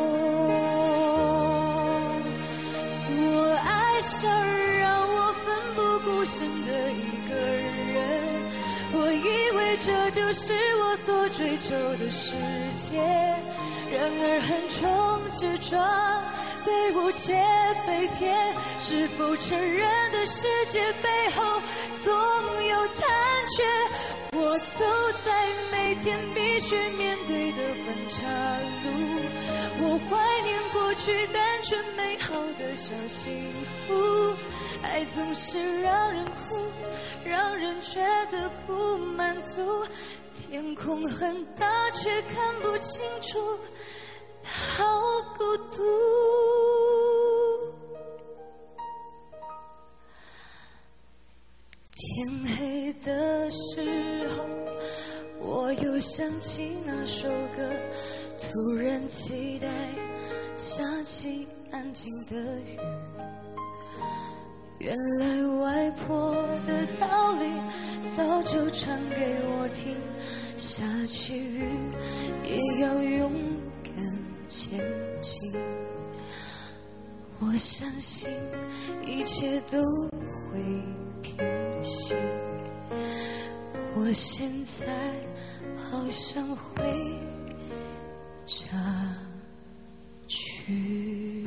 我爱上让我奋不顾身的一个人，我以为这就是我所追求的世界，然而横冲直撞，被误解被骗，是否成人的世界背后总有残缺？我走在每天必须面对的分岔路，我怀念过去单纯美好的小幸福，爱总是让人哭，让人觉得不满足，天空很大却看不清楚，好孤独。天黑的时候，我又想起那首歌，突然期待下起安静的雨。原来外婆的道理早就唱给我听，下起雨也要勇敢前进。我相信一切都会平息，我现在好像会插曲。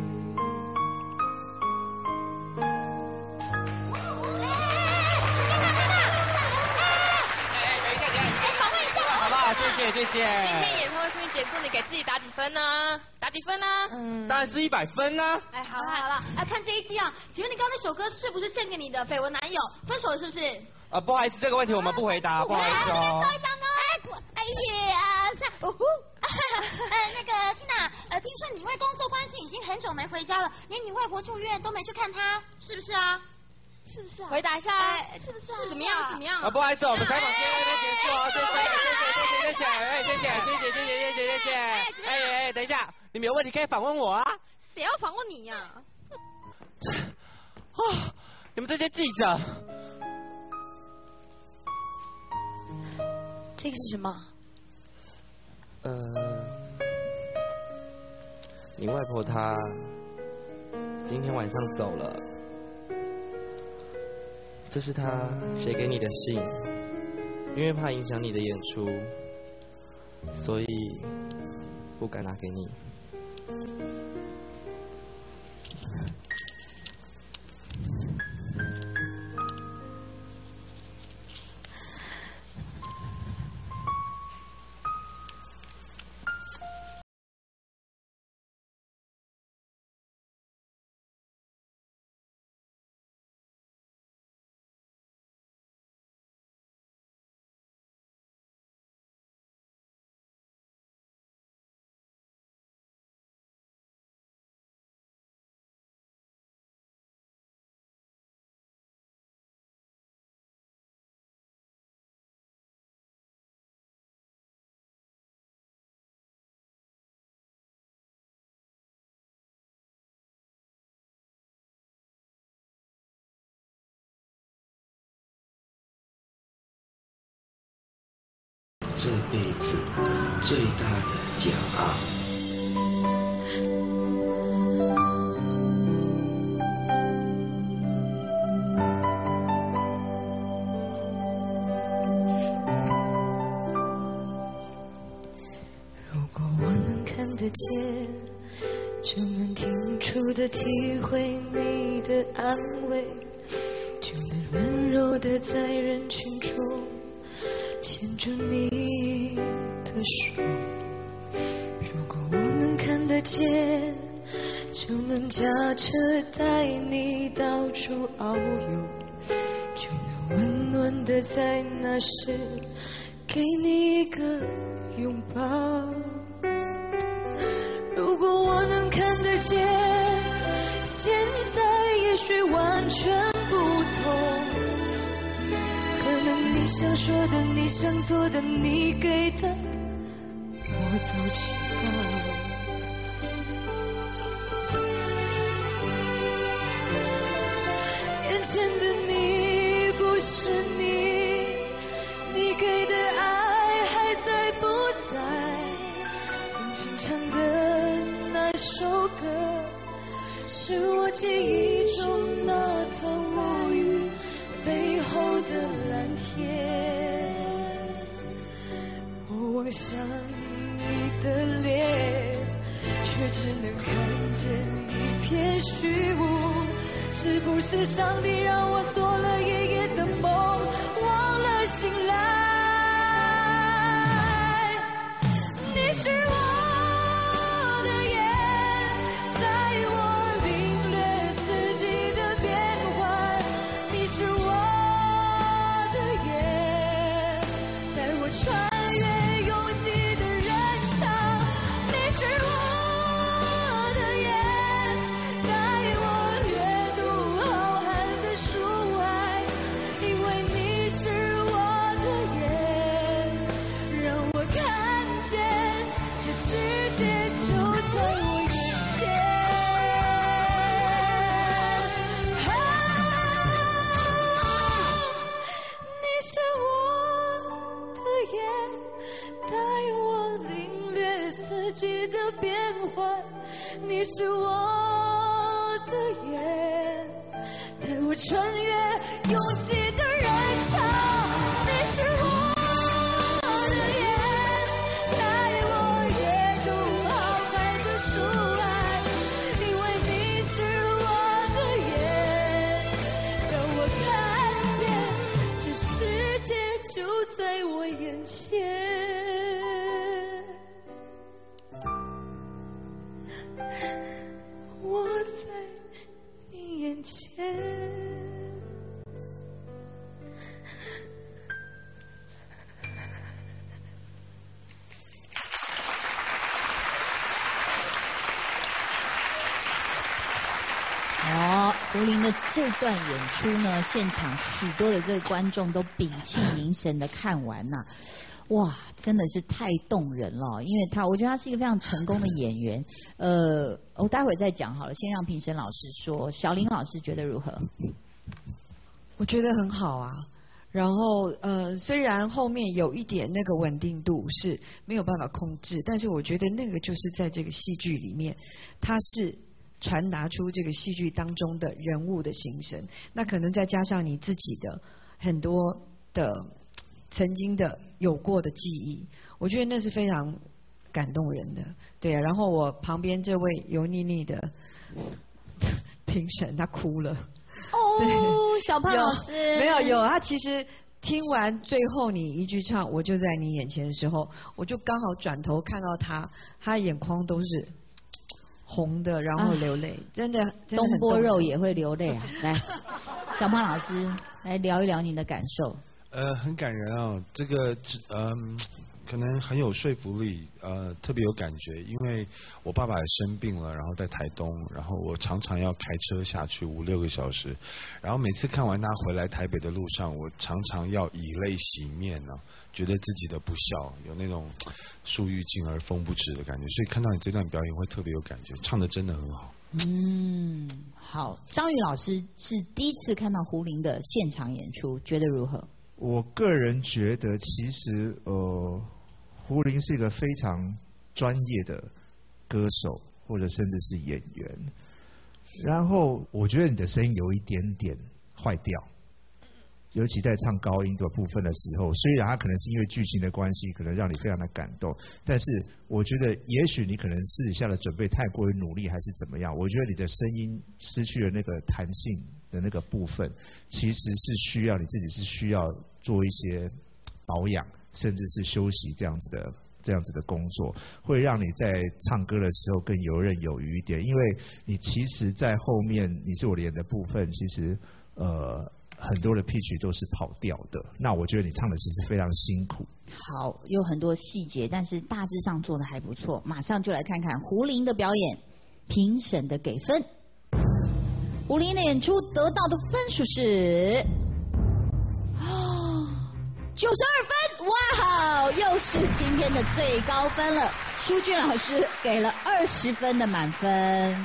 谢谢。 今天演唱会顺利结束，你给自己打几分呢？打几分呢？ 当然是100分啊。 哎，好了，看这一季啊，请问你刚刚那首歌是不是献给你的绯闻男友？分手了是不是？ 不好意思，这个问题我们不回答，不好意思哦。 哎呀，那个缇娜，听说你因为工作关系已经很很久没回家了，连你外婆住院都没去看她，是不是啊？是不是啊？ 回答一下， 是不是啊？ 怎么样？怎么样？ 不好意思，我们采访现在结束啊，谢谢，谢谢。哎，等一下，你们有问题可以反问我啊。 谁要访问你呀？ 你们这些记者。 这个是什么？ 你外婆她今天晚上走了，这是她写给你的信，因为怕影响你的演出，所以不敢拿给你。 这辈子最大的骄傲。 如果我能看得见，就能清楚地体会你的安慰，就能温柔地在人群中牵住你的手。如果我能看得见，就能驾车带你到处遨游，就能温暖地在那时给你一个拥抱。如果我能看得见，现在也许完全不同，可能你想说的，你想做的，你给的，我都知道。眼前的你不是你，你给的爱还在不在？曾经唱的那首歌，是我记忆中那段无语背后的蓝天。我望向你的脸，却只能看见一片虚无。是不是上帝让我做了一夜的梦，忘了醒来？你是我的眼，在我领略四季的变换。你是我的眼，在我穿越拥挤的人潮。你是我的眼，带我阅读浩瀚的书海。因为你是我的眼，让我看见这世界就在我眼前。你是我的眼，带我领略四季的变换。你是我的眼，带我穿越拥挤的人潮。你是我的眼，带我阅读浩瀚的书海。因为你是我的眼，让我看见这世界就在我眼前。我在你眼前。 胡林的这段演出呢，现场许多的这个观众都屏气凝神的看完呐、哇，真的是太动人了，因为我觉得他是一个非常成功的演员。我待会再讲好了，先让评审老师说。小林老师觉得如何？ 我觉得很好啊。然后虽然后面有一点那个稳定度是没有办法控制，但是我觉得那个就是在这个戏剧里面，它是传达出这个戏剧当中的人物的心声。那可能再加上你自己的很多的曾经的有过的记忆，我觉得那是非常感动人的。对啊，然后我旁边这位油腻腻的评审他哭了。 哦，小胖老师没有他其实听完最后你一句唱我就在你眼前的时候，我就刚好转头看到他眼眶都是红的，然后流泪，真的东坡肉也会流泪啊。来，小胖老师来聊一聊你的感受。 很感人啊，这个可能很有说服力，特别有感觉，因为我爸爸也生病了，然后在台东，然后我常常要开车下去5-6个小时，然后每次看完他回来台北的路上，我常常要以泪洗面啊，觉得自己的不孝，有那种树欲静而风不止的感觉，所以看到你这段表演会特别有感觉，唱得真的很好。 好，张宇老师是第一次看到胡林的现场演出，觉得如何？ 我个人觉得，其实胡林是一个非常专业的歌手，或者甚至是演员。然后我觉得你的声音有一点点坏掉，尤其在唱高音的部分的时候，虽然它可能是因为剧情的关系，可能让你非常的感动，但是我觉得也许你可能私底下的准备太过于努力，还是怎么样？我觉得你的声音失去了那个弹性的那个部分，其实是需要你自己是需要做一些保养，甚至是休息这样子的工作，会让你在唱歌的时候更游刃有余一点。因为你其实在后面你是我脸的部分，其实很多的 pitch 都是跑调的，那我觉得你唱的其实非常辛苦。 好，有很多细节，但是大致上做的还不错。马上就来看看胡林的表演，评审的给分。胡林的演出得到的分数是92分，哇，又是今天的最高分了。舒俊老师给了20分的满分。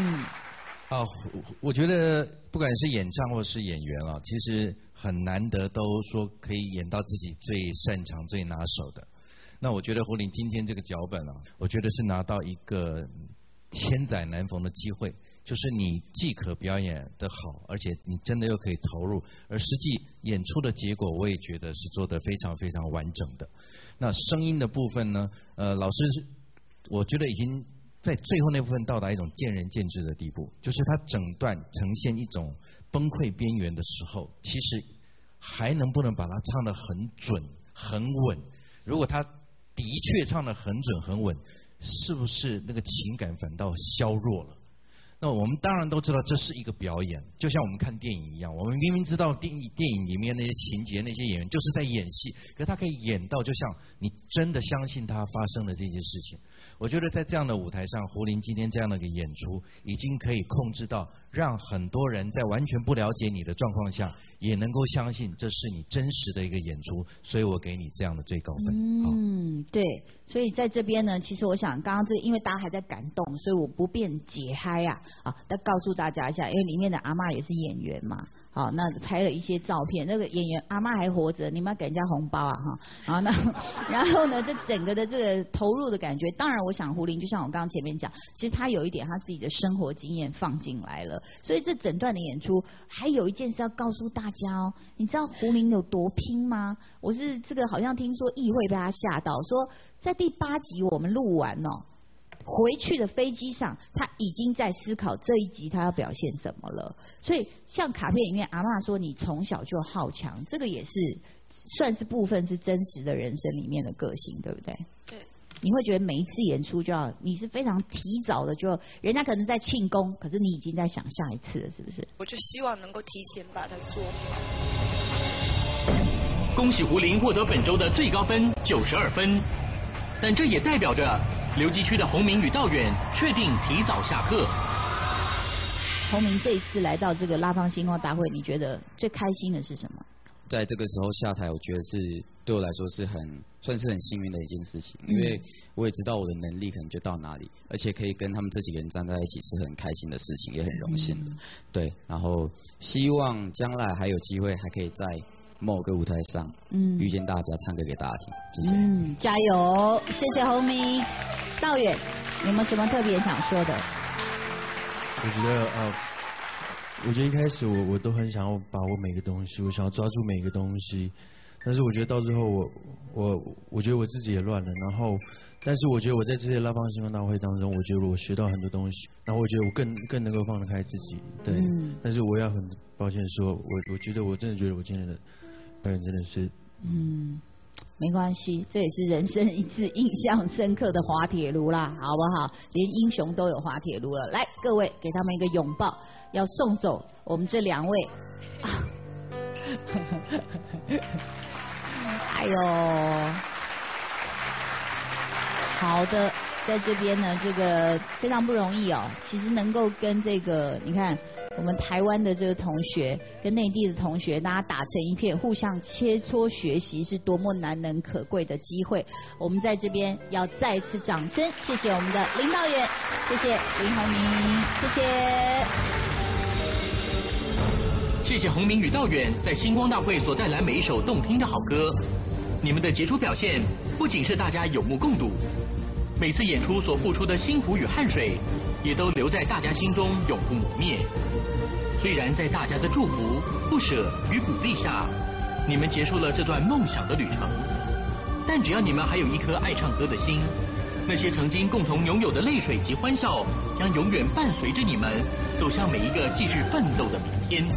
我觉得不管是演唱或是演员啊，其实很难得都说可以演到自己最擅长、最拿手的。那我觉得胡林今天这个脚本啊，我觉得是拿到一个千载难逢的机会，就是你既可表演得好，而且你真的又可以投入，而实际演出的结果，我也觉得是做得非常非常完整的。那声音的部分呢，老师我觉得已经在最后那部分到达一种见仁见智的地步，就是他整段呈现一种崩溃边缘的时候，其实还能不能把它唱得很准很稳？如果他的确唱得很准很稳，是不是那个情感反倒削弱了？那我们当然都知道这是一个表演，就像我们看电影一样，我们明明知道电影里面那些情节、那些演员就是在演戏，可是他可以演到就像你真的相信他发生的这件事情。我觉得在这样的舞台上，胡林今天这样的一个演出，已经可以控制到让很多人在完全不了解你的状况下，也能够相信这是你真实的一个演出，所以我给你这样的最高分。 对，所以在这边呢，其实我想刚刚因为大家还在感动，所以我不便解嗨但告诉大家一下，因为里面的阿嬷也是演员嘛。好，那拍了一些照片，那个演员阿嬷还活着，你们要给人家红包啊哈。然后呢，这整个的这个投入的感觉，当然我想胡林就像我刚刚前面讲，其实他有一点他自己的生活经验放进来了，所以这整段的演出还有一件事要告诉大家哦，你知道胡林有多拼吗？我是这个好像听说议会被他吓到，说在第8集我们录完回去的飞机上，他已经在思考这一集他要表现什么了。所以像卡片里面阿嬷说你从小就好强，这个也是算是部分是真实的人生里面的个性，对不对？ 对。 你会觉得每一次演出你是非常提早的人家可能在庆功，可是你已经在想下一次了，是不是？ 我就希望能够提前把它做好。 恭喜胡林获得本周的最高分92分，但这也代表着留级区的洪明与道远确定提早下课。 洪明这一次来到这个拉芳星光大会，你觉得最开心的是什么？ 在这个时候下台，我觉得是对我来说是算是很幸运的一件事情，因为我也知道我的能力可能就到哪里，而且可以跟他们这几个人站在一起是很开心的事情，也很荣幸的。对，然后希望将来还有机会，还可以在某个舞台上遇见大家，唱歌给大家听。谢谢。 加油！谢谢洪明。道远，有没有什么特别想说的？ 我觉得一开始我都很想要把握每个东西，我想要抓住每个东西，但是我觉得到最后我觉得我自己也乱了，然后但是我觉得我在这些拉芳星光大会当中，我觉得我学到很多东西，然后我觉得我更能够放得开自己，对，但是我要很抱歉说，我觉得我真的觉得我今天的表演真的是没关系，这也是人生一次印象深刻的滑铁卢啦，好不好？连英雄都有滑铁卢了。来，各位给他们一个拥抱，要送走我们这2位。哎呦，好的，在这边呢，这个非常不容易哦。其实能够跟这个，你看。我们台湾的这个同学跟内地的同学，大家打成一片，互相切磋学习，是多么难能可贵的机会。我们在这边要再次掌声，谢谢我们的林道远，谢谢林洪明，谢谢。 谢谢洪明与道远在星光大会所带来每一首动听的好歌，你们的杰出表现不仅是大家有目共睹，每次演出所付出的辛苦与汗水，也都留在大家心中永不磨灭。虽然在大家的祝福、不舍与鼓励下，你们结束了这段梦想的旅程，但只要你们还有一颗爱唱歌的心，那些曾经共同拥有的泪水及欢笑，将永远伴随着你们走向每一个继续奋斗的明天。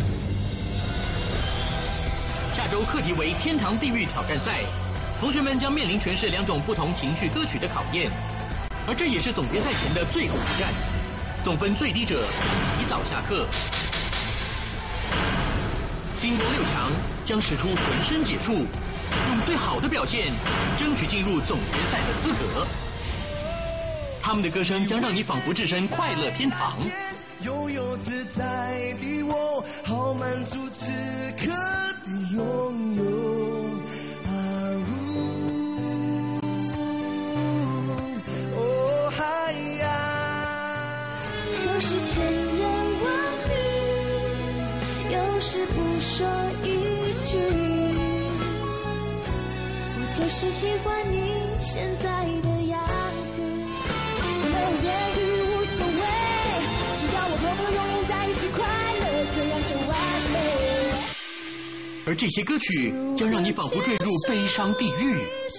下周课题为天堂地狱挑战赛，同学们将面临诠释2种不同情绪歌曲的考验，而这也是总决赛前的最后一战，总分最低者提早下课。星光6强将使出浑身解数，用最好的表现争取进入总决赛的资格。他们的歌声将让你仿佛置身快乐天堂。 悠悠自在的我，好满足此刻的拥有。哦嗨呀！ 有时千言万语，有时不说一句，我就是喜欢你现在的样子，没有言语无所谓，只要我们永远在一起快乐，这样就完美。 而这些歌曲将让你仿佛坠入悲伤地狱。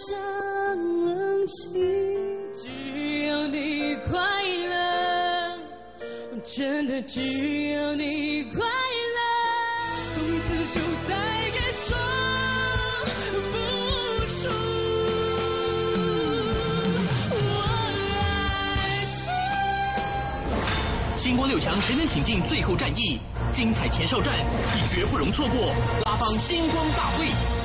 只要你快乐，真的只要你快乐，从此就再也说不出我爱谁。 星光6强谁能挺进最后战役？精彩前哨战，你绝不容错过！拉芳星光大会。